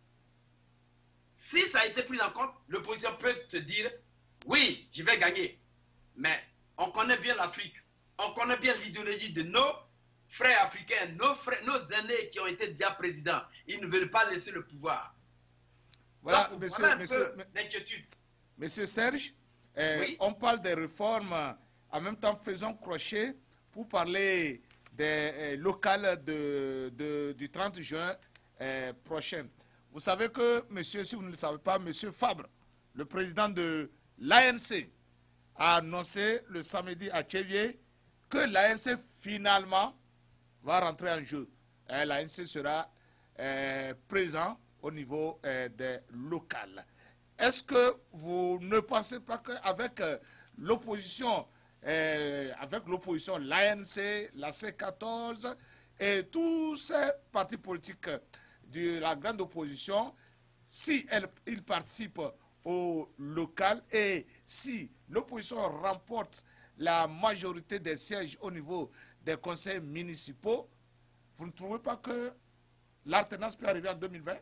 Si ça a été pris en compte, l'opposition peut se dire, oui, je vais gagner. Mais on connaît bien l'Afrique, on connaît bien l'idéologie de nos frères africains, nos, frères, nos aînés qui ont été déjà présidents. Ils ne veulent pas laisser le pouvoir. Voilà, Donc, monsieur, voilà un monsieur, peu l'inquiétude. Monsieur Serge, euh, oui? On parle des réformes, en même temps faisons crochet pour parler des euh, locales de, de, du trente juin euh, prochain. Vous savez que, monsieur, si vous ne le savez pas, monsieur Fabre, le président de l'A N C, a annoncé le samedi à Tchévier que l'A N C finalement va rentrer en jeu. L'A N C sera euh, présent au niveau euh, des locales. Est-ce que vous ne pensez pas qu'avec euh, l'opposition, euh, avec l'opposition, l'A N C, la C quatorze et tous ces partis politiques de la grande opposition, si elle, ils participent au local et si l'opposition remporte la majorité des sièges au niveau des conseils municipaux, vous ne trouvez pas que l'alternance peut arriver en deux mille vingt?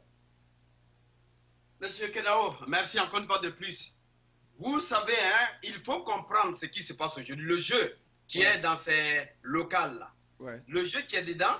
Monsieur Kenao, merci encore une fois de plus. Vous savez, hein, il faut comprendre ce qui se passe aujourd'hui. Le jeu qui ouais. est dans ces locales-là. Ouais. Le jeu qui est dedans.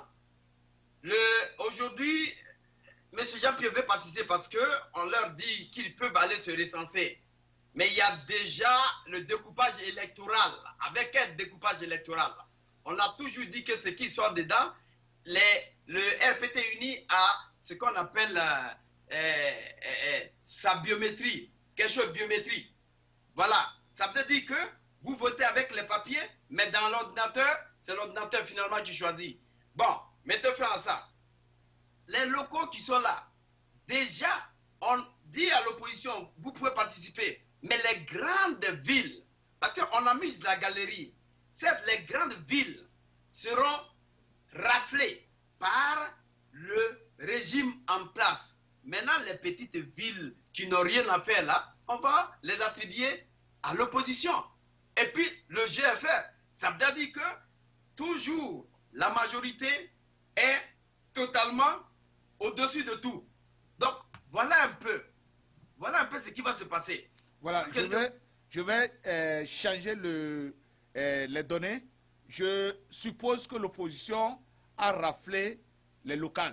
Aujourd'hui, M. Jean-Pierre veut participer parce qu'on leur dit qu'ils peuvent aller se recenser. Mais il y a déjà le découpage électoral. Avec quel découpage électoral? On a toujours dit que ce qui sort dedans, les, le R P T uni a ce qu'on appelle euh, euh, euh, sa biométrie, quelque chose de biométrie. Voilà. Ça veut dire que vous votez avec les papiers, mais dans l'ordinateur, c'est l'ordinateur finalement qui choisit. Bon, mettez fin à ça. Les locaux qui sont là, déjà, on dit à l'opposition, vous pouvez participer. Mais les grandes villes, parce qu'on a mis de la galerie, certes, les grandes villes seront raflées par le régime en place. Maintenant, les petites villes qui n'ont rien à faire là, on va les attribuer à l'opposition. Et puis, le G F R, ça veut dire que toujours la majorité est totalement au-dessus de tout. Donc, voilà un peu, voilà un peu ce qui va se passer. Voilà, je vais, je vais euh, changer le, euh, les données. Je suppose que l'opposition a raflé les locales.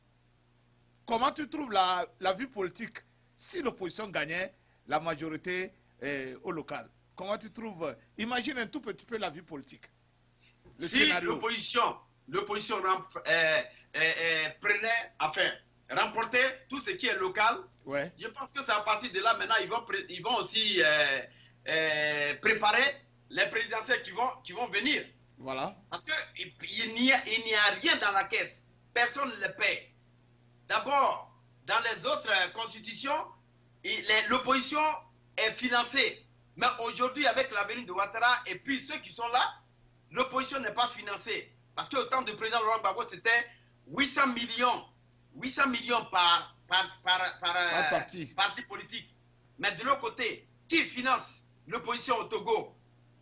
Comment tu trouves la, la vie politique si l'opposition gagnait la majorité euh, au local? Comment tu trouves, imagine un tout petit peu la vie politique. Le si l'opposition l'opposition euh, euh, euh, prenait, enfin, remportait tout ce qui est local, ouais. Je pense que c'est à partir de là, maintenant, ils vont, ils vont aussi euh, euh, préparer les présidentielles qui vont, qui vont venir. Voilà. Parce qu'il n'y a, a rien dans la caisse. Personne ne le paie. D'abord, dans les autres constitutions, l'opposition est financée. Mais aujourd'hui, avec la venue de Ouattara et puis ceux qui sont là, l'opposition n'est pas financée. Parce qu'au temps du président Laurent Gbagbo, c'était huit cents millions. huit cents millions par, par, par, par, par euh, parti. parti politique. Mais de l'autre côté, qui finance l'opposition au Togo?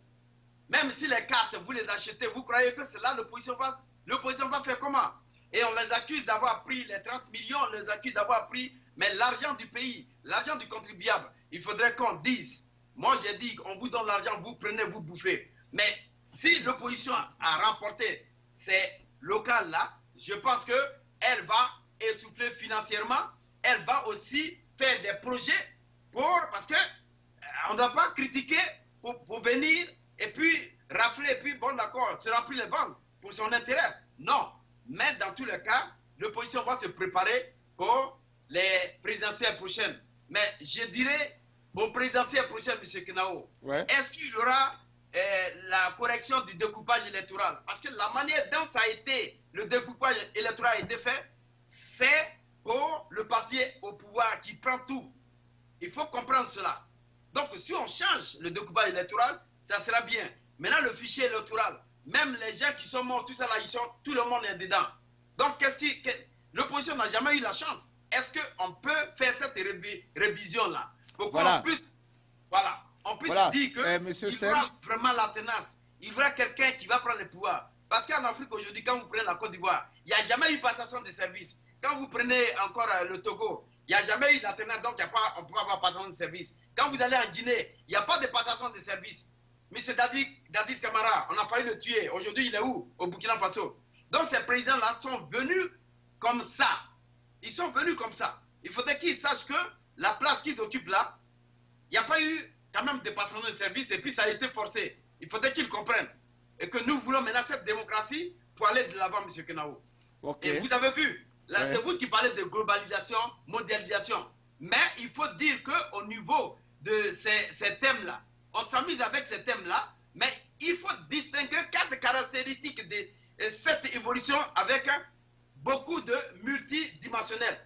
Même si les cartes, vous les achetez, vous croyez que c'est là l'opposition va, l'opposition va faire comment? Et on les accuse d'avoir pris les trente millions, on les accuse d'avoir pris, mais l'argent du pays, l'argent du contribuable, il faudrait qu'on dise, moi j'ai dit, on vous donne l'argent, vous prenez, vous bouffez. Mais si l'opposition a remporté ces locales-là, je pense qu'elle va essouffler financièrement, elle va aussi faire des projets pour, parce que on ne doit pas critiquer pour, pour venir et puis rafler, et puis bon d'accord, se remplir les banques pour son intérêt. Non, mais dans tous les cas, l'opposition va se préparer pour les présidentielles prochaines. Mais je dirais, aux présidentielles prochaines, M. Kenao, ouais. Est-ce qu'il y aura euh, la correction du découpage électoral? Parce que la manière dont ça a été, le découpage électoral a été fait, c'est pour le parti au pouvoir qui prend tout. Il faut comprendre cela. Donc, si on change le découpage électoral, ça sera bien. Maintenant, le fichier électoral, même les gens qui sont morts, tout ça là, ils sont, tout le monde est dedans. Donc, qu'est-ce qui, que, l'opposition n'a jamais eu la chance. Est-ce qu'on peut faire cette révi, révision-là pour qu'on voilà. puisse, voilà, on puisse voilà. dire qu'il euh, y aura vraiment l'alternance. Il y aura quelqu'un qui va prendre le pouvoir. Parce qu'en Afrique aujourd'hui, quand vous prenez la Côte d'Ivoire, il n'y a jamais eu passation de service. Quand vous prenez encore euh, le Togo, Il n'y a jamais eu d'alternance, donc y a pas, on ne peut pas avoir passation de service. Quand vous allez en Guinée, il n'y a pas de passation de service. Monsieur Dadis, Dadis Camara, on a failli le tuer. Aujourd'hui, il est où? Au Burkina Faso. Donc ces présidents-là sont venus comme ça. Ils sont venus comme ça. Il faudrait qu'ils sachent que la place qu'ils occupent là, il n'y a pas eu quand même de passation de service et puis ça a été forcé. Il faudrait qu'ils comprennent. Et que nous voulons maintenant cette démocratie pour aller de l'avant, M. Kenao. Okay. Et vous avez vu, là, ouais. C'est vous qui parlez de globalisation, mondialisation. Mais il faut dire qu'au niveau de ces, ces thèmes-là, on s'amuse avec ces thèmes-là, mais il faut distinguer quatre caractéristiques de cette évolution avec beaucoup de multidimensionnels.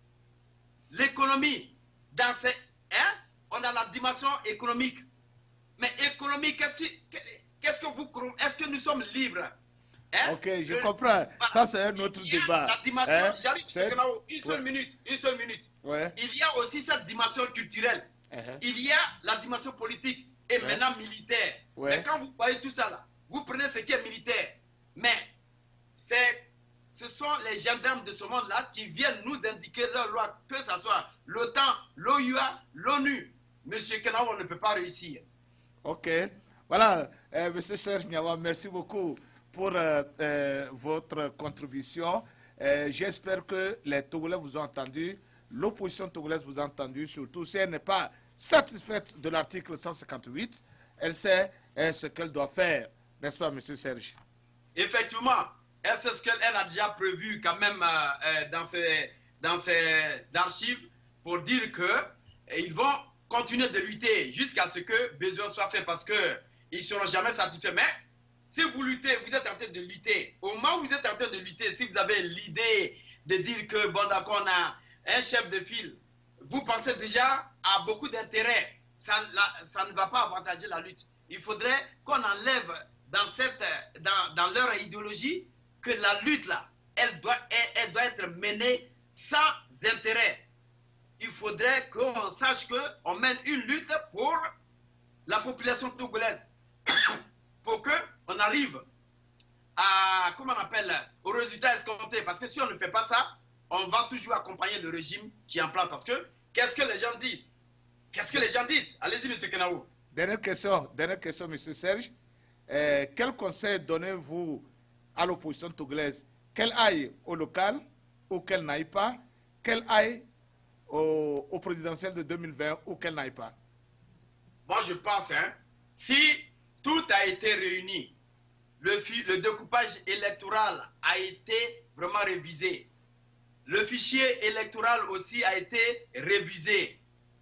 L'économie, dans ces... Hein, on a la dimension économique. Mais économique, qu'est-ce qu'est-ce que vous... Est-ce que nous sommes libres? Hein? Ok, je le, comprends. Voilà. Ça, c'est un autre débat. La dimension, hein? J'arrive, une seule ouais. minute, une seule minute. Ouais. Il y a aussi cette dimension culturelle. Uh-huh. Il y a la dimension politique et ouais. maintenant militaire. Ouais. Mais quand vous voyez tout ça là, vous prenez ce qui est militaire. Mais c'est, ce sont les gendarmes de ce monde-là qui viennent nous indiquer leurs lois, que ce soit l'OTAN, l'O U A, l'ONU. Monsieur Kenao, on ne peut pas réussir. Ok. Voilà, euh, Monsieur Serge Niawa, merci beaucoup pour euh, euh, votre contribution. Euh, J'espère que les Togolais vous ont entendu, l'opposition togolaise vous a entendu, surtout si elle n'est pas satisfaite de l'article cent cinquante-huit, elle sait euh, ce qu'elle doit faire, n'est-ce pas, Monsieur Serge? Effectivement, elle sait ce qu'elle a déjà prévu quand même euh, euh, dans ses, dans ses archives pour dire qu'ils vont continuer de lutter jusqu'à ce que besoin soit fait parce qu'ils ne seront jamais satisfaits. Mais si vous luttez, vous êtes en train de lutter. Au moment où vous êtes en train de lutter, si vous avez l'idée de dire que, bon d'accord, on a un chef de file, vous pensez déjà à beaucoup d'intérêts. Ça, ça ne va pas avantager la lutte. Il faudrait qu'on enlève dans, cette, dans, dans leur idéologie que la lutte, là, elle doit, elle, elle doit être menée sans intérêt. Il faudrait qu'on sache qu'on mène une lutte pour la population togolaise. Pour qu'on arrive à, comment on appelle, au résultat escompté. Parce que si on ne fait pas ça, on va toujours accompagner le régime qui est en place. Parce que, qu'est-ce que les gens disent? Qu'est-ce que les gens disent? Allez-y, M. Kenao. Dernière question, dernière question, M. Serge. Euh, quel conseil donnez-vous à l'opposition togolaise? Qu'elle aille au local ou qu'elle n'aille pas? Qu'elle aille au, au présidentiel de deux mille vingt ou qu'elle n'aille pas? Moi, je pense, hein, si tout a été réuni, le, le découpage électoral a été vraiment révisé, le fichier électoral aussi a été révisé,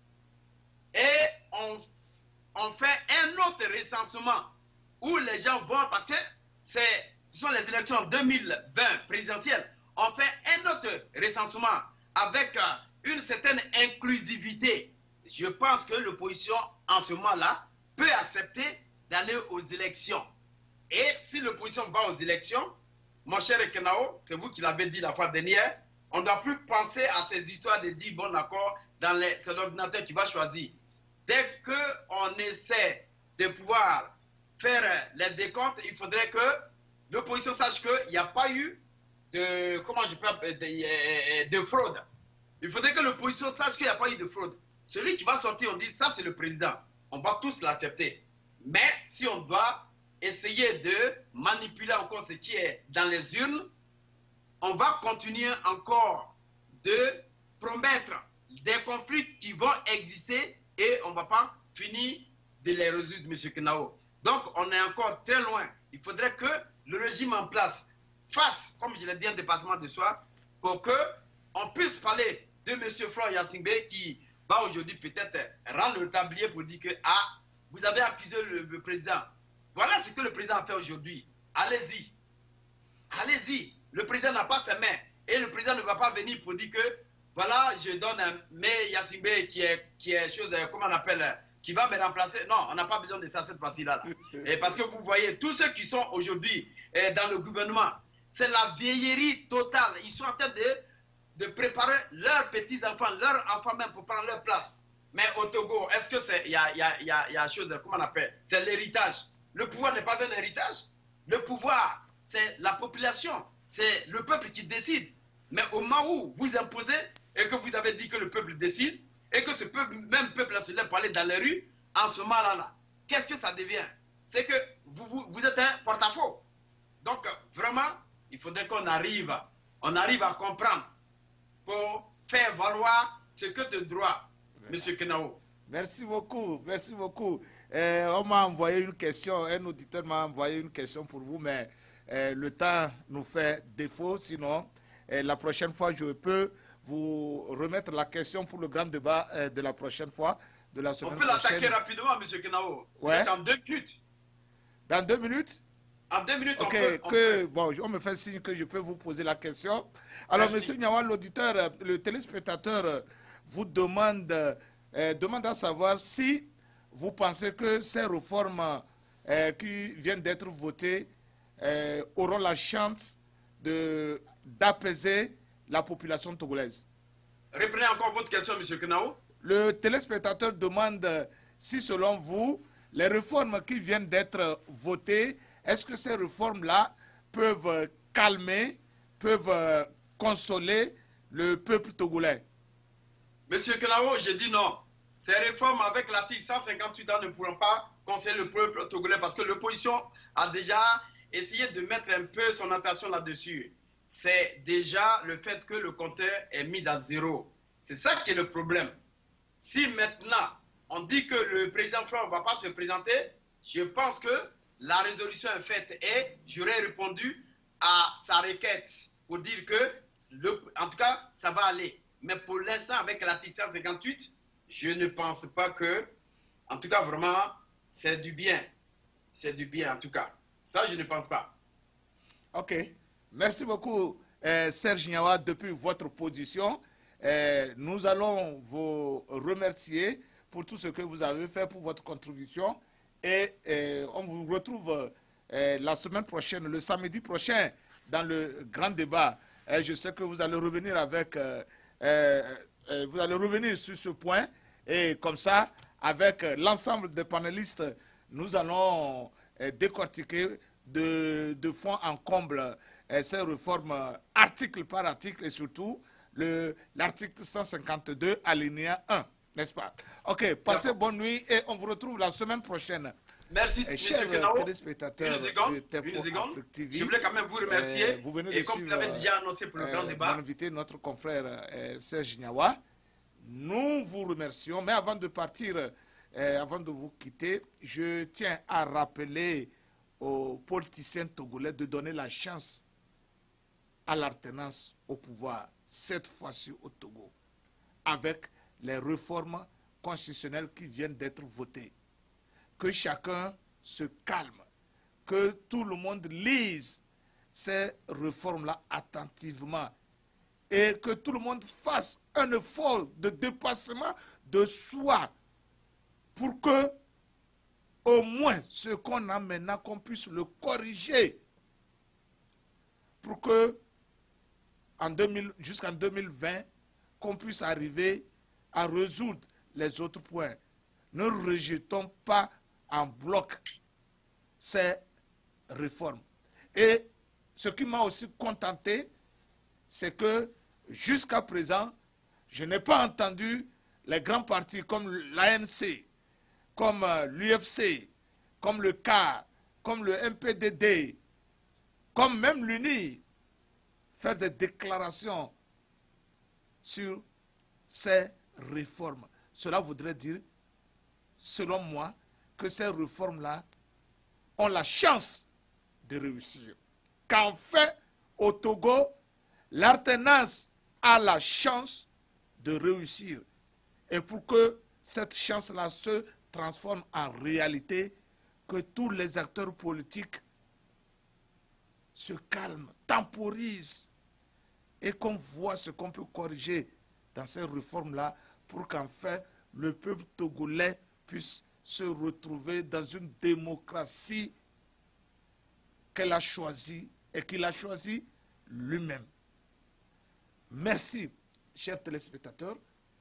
et on, on fait un autre recensement où les gens vont, parce que ce sont les élections deux mille vingt présidentielles, on fait un autre recensement avec une certaine inclusivité. Je pense que l'opposition, en ce moment-là, peut accepter d'aller aux élections. Et si l'opposition va aux élections, mon cher Kenao, c'est vous qui l'avez dit la fois dernière, on ne doit plus penser à ces histoires de dire, bon d'accord, dans l'ordinateur qui va choisir. Dès qu'on essaie de pouvoir faire les décomptes, il faudrait que l'opposition sache qu'il n'y a pas eu de, comment je peux, de, de fraude. Il faudrait que l'opposition sache qu'il n'y a pas eu de fraude. Celui qui va sortir, on dit, ça c'est le président. On va tous l'accepter. Mais si on doit essayer de manipuler encore ce qui est dans les urnes, on va continuer encore de promettre des conflits qui vont exister et on ne va pas finir de les résoudre, M. Kenao. Donc, on est encore très loin. Il faudrait que le régime en place fasse, comme je l'ai dit, un dépassement de soi pour qu'on puisse parler de M. Florent Yassingbe qui va aujourd'hui peut-être rendre le tablier pour dire que, ah, vous avez accusé le, le président. Voilà ce que le président a fait aujourd'hui. Allez-y. Allez-y. Le président n'a pas ses mains. Et le président ne va pas venir pour dire que, voilà, je donne un mais Yassingbe qui est, qui est chose, comment on appelle, qui va me remplacer. Non, on n'a pas besoin de ça cette fois-ci-là. Et parce que vous voyez, tous ceux qui sont aujourd'hui dans le gouvernement, c'est la vieillerie totale. Ils sont en train de, de préparer leurs petits-enfants, leurs enfants même pour prendre leur place. Mais au Togo, est-ce que c'est, il y a, y a, y a, y a chose, comment on appelle, c'est l'héritage. Le pouvoir n'est pas un héritage. Le pouvoir, c'est la population, c'est le peuple qui décide. Mais au moment où vous imposez et que vous avez dit que le peuple décide, et que ce peuple, même peuple se lève pour aller dans les rues, en ce moment-là, qu'est-ce que ça devient? C'est que vous, vous, vous êtes un porte-à-faux. Donc, vraiment, il faudrait qu'on arrive, on arrive à comprendre pour faire valoir ce que de droit, M. Kenao. Merci beaucoup, merci beaucoup. Euh, on m'a envoyé une question, un auditeur m'a envoyé une question pour vous, mais euh, le temps nous fait défaut. Sinon, euh, la prochaine fois, je peux vous remettre la question pour le grand débat euh, de la prochaine fois, de la semaine prochaine. On peut l'attaquer rapidement, M. Kenao. Ouais. En deux minutes. Dans deux minutes? En deux minutes, okay, on peut... On que, peut. Bon, on me fait signe que je peux vous poser la question. Alors, Merci. M. Niawa, l'auditeur, le téléspectateur vous demande, euh, demande à savoir si vous pensez que ces réformes euh, qui viennent d'être votées euh, auront la chance d'apaiser la population togolaise. Reprenez encore votre question, M. Kenao. Le téléspectateur demande si, selon vous, les réformes qui viennent d'être votées, est-ce que ces réformes-là peuvent calmer, peuvent consoler le peuple togolais? Monsieur Kenao, je dis non. Ces réformes avec l'article cent cinquante-huit ans ne pourront pas consoler le peuple togolais parce que l'opposition a déjà essayé de mettre un peu son attention là-dessus. C'est déjà le fait que le compteur est mis à zéro. C'est ça qui est le problème. Si maintenant on dit que le président Franck ne va pas se présenter, je pense que la résolution est faite et j'aurais répondu à sa requête pour dire que, le, en tout cas, ça va aller. Mais pour l'instant, avec l'article cent cinquante-huit, je ne pense pas que, en tout cas, vraiment, c'est du bien. C'est du bien, en tout cas. Ça, je ne pense pas. OK. Merci beaucoup, euh, Serge Niawa, depuis votre position. Euh, nous allons vous remercier pour tout ce que vous avez fait pour votre contribution. Et euh, on vous retrouve euh, la semaine prochaine, le samedi prochain, dans le grand débat. Et je sais que vous allez revenir avec, euh, euh, euh, vous allez revenir sur ce point. Et comme ça, avec l'ensemble des panélistes, nous allons euh, décortiquer de, de fond en comble euh, ces réformes article par article et surtout l'article cent cinquante-deux, alinéa un. N'est-ce pas? OK, passez bonne nuit et on vous retrouve la semaine prochaine. Merci, M. Kenao. téléspectateurs une seconde, de Tempo une seconde. Afrique T V. Je voulais quand même vous remercier. Euh, vous venez et de comme suivre, vous l'avez déjà annoncé pour le euh, grand débat. invité notre confrère euh, Serge Niawa. Nous vous remercions. Mais avant de partir, euh, avant de vous quitter, je tiens à rappeler aux politiciens togolais de donner la chance à l'alternance au pouvoir, cette fois-ci au Togo, avec les réformes constitutionnelles qui viennent d'être votées. Que chacun se calme, que tout le monde lise ces réformes-là attentivement et que tout le monde fasse un effort de dépassement de soi pour que, au moins, ce qu'on a maintenant, qu'on puisse le corriger pour que, jusqu'en deux mille vingt, qu'on puisse arriver à résoudre les autres points. Ne rejetons pas en bloc ces réformes. Et ce qui m'a aussi contenté, c'est que jusqu'à présent, je n'ai pas entendu les grands partis comme l'A N C, comme l'U F C, comme le C A R, comme le M P D D, comme même l'U N I, faire des déclarations sur ces réformes. Cela voudrait dire, selon moi, que ces réformes-là ont la chance de réussir. Qu'en fait, au Togo, l'alternance a la chance de réussir. Et pour que cette chance-là se transforme en réalité, que tous les acteurs politiques se calment, temporisent et qu'on voit ce qu'on peut corriger dans ces réformes-là pour qu'en fait, le peuple togolais puisse se retrouver dans une démocratie qu'elle a choisie et qu'il a choisie lui-même. Merci, chers téléspectateurs.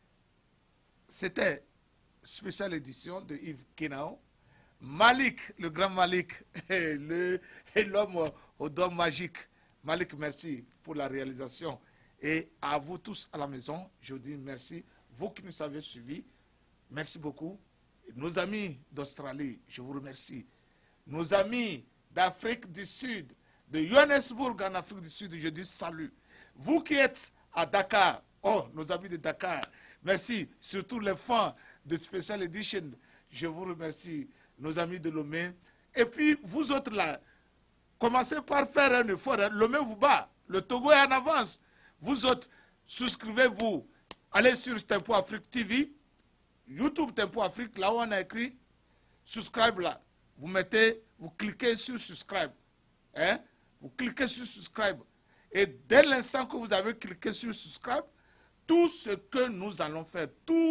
C'était spéciale édition de Yves Kenao. Malik, le grand Malik, et l'homme aux doigts magiques. Malik, merci pour la réalisation. Et à vous tous à la maison, je vous dis merci. Vous qui nous avez suivis, merci beaucoup. Nos amis d'Australie, je vous remercie. Nos amis d'Afrique du Sud, de Johannesburg en Afrique du Sud, je dis salut. Vous qui êtes à Dakar, oh, nos amis de Dakar, merci. Surtout les fans de Special Edition, je vous remercie. Nos amis de Lomé. Et puis, vous autres là, commencez par faire un effort. Hein. Lomé vous bat. Le Togo est en avance. Vous autres, souscrivez-vous. Allez sur Tempo Afrique T V, YouTube Tempo Afrique, là où on a écrit subscribe là. Vous mettez, vous cliquez sur subscribe. Hein? Vous cliquez sur subscribe. Et dès l'instant que vous avez cliqué sur subscribe, tout ce que nous allons faire,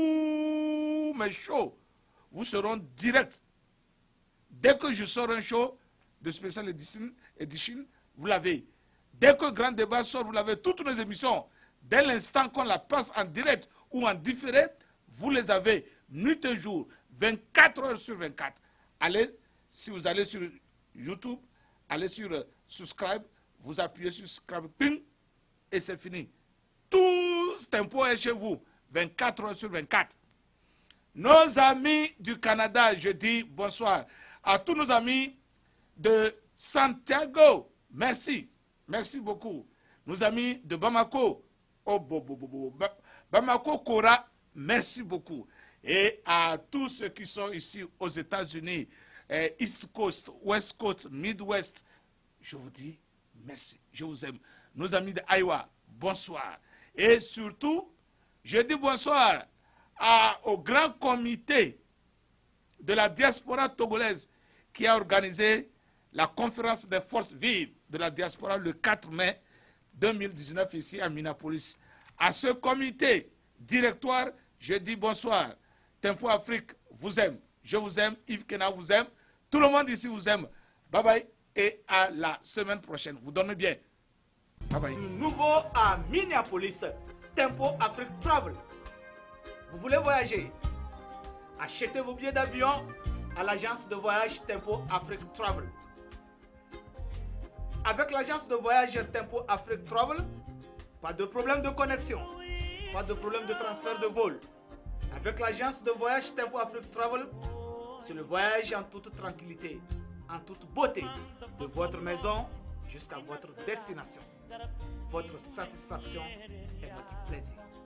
tous mes shows, vous seront directs. Dès que je sors un show de Special Edition, edition vous l'avez. Dès que Grand Débat sort, vous l'avez. Toutes nos émissions, dès l'instant qu'on la passe en direct ou en différé, vous les avez nuit et jour, vingt-quatre heures sur vingt-quatre. Allez, si vous allez sur YouTube, allez sur uh, subscribe, vous appuyez sur subscribe, ping, et c'est fini. Tout Tempo est chez vous, vingt-quatre heures sur vingt-quatre. Nos amis du Canada, je dis bonsoir. À tous nos amis de Santiago, merci, merci beaucoup. Nos amis de Bamako, oh, bo, bo, bo, bo, Bamako, Kora, merci beaucoup. Et à tous ceux qui sont ici aux États-Unis, eh, East Coast, West Coast, Midwest, je vous dis merci, je vous aime. Nos amis de Iowa, bonsoir. Et surtout, je dis bonsoir à, au grand comité de la diaspora togolaise qui a organisé la conférence des forces vives de la diaspora le quatre mai deux mille dix-neuf ici à Minneapolis. À ce comité directoire, je dis bonsoir. Tempo Afrique vous aime. Je vous aime. Yves Kena vous aime. Tout le monde ici vous aime. Bye bye et à la semaine prochaine. Vous dormez bien. Bye bye. Du nouveau à Minneapolis, Tempo Afrique Travel. Vous voulez voyager? Achetez vos billets d'avion à l'agence de voyage Tempo Afrique Travel. Avec l'agence de voyage Tempo Afrique Travel, pas de problème de connexion, pas de problème de transfert de vol. Avec l'agence de voyage Tempo Afrique Travel, c'est le voyage en toute tranquillité, en toute beauté, de votre maison jusqu'à votre destination. Votre satisfaction est notre plaisir.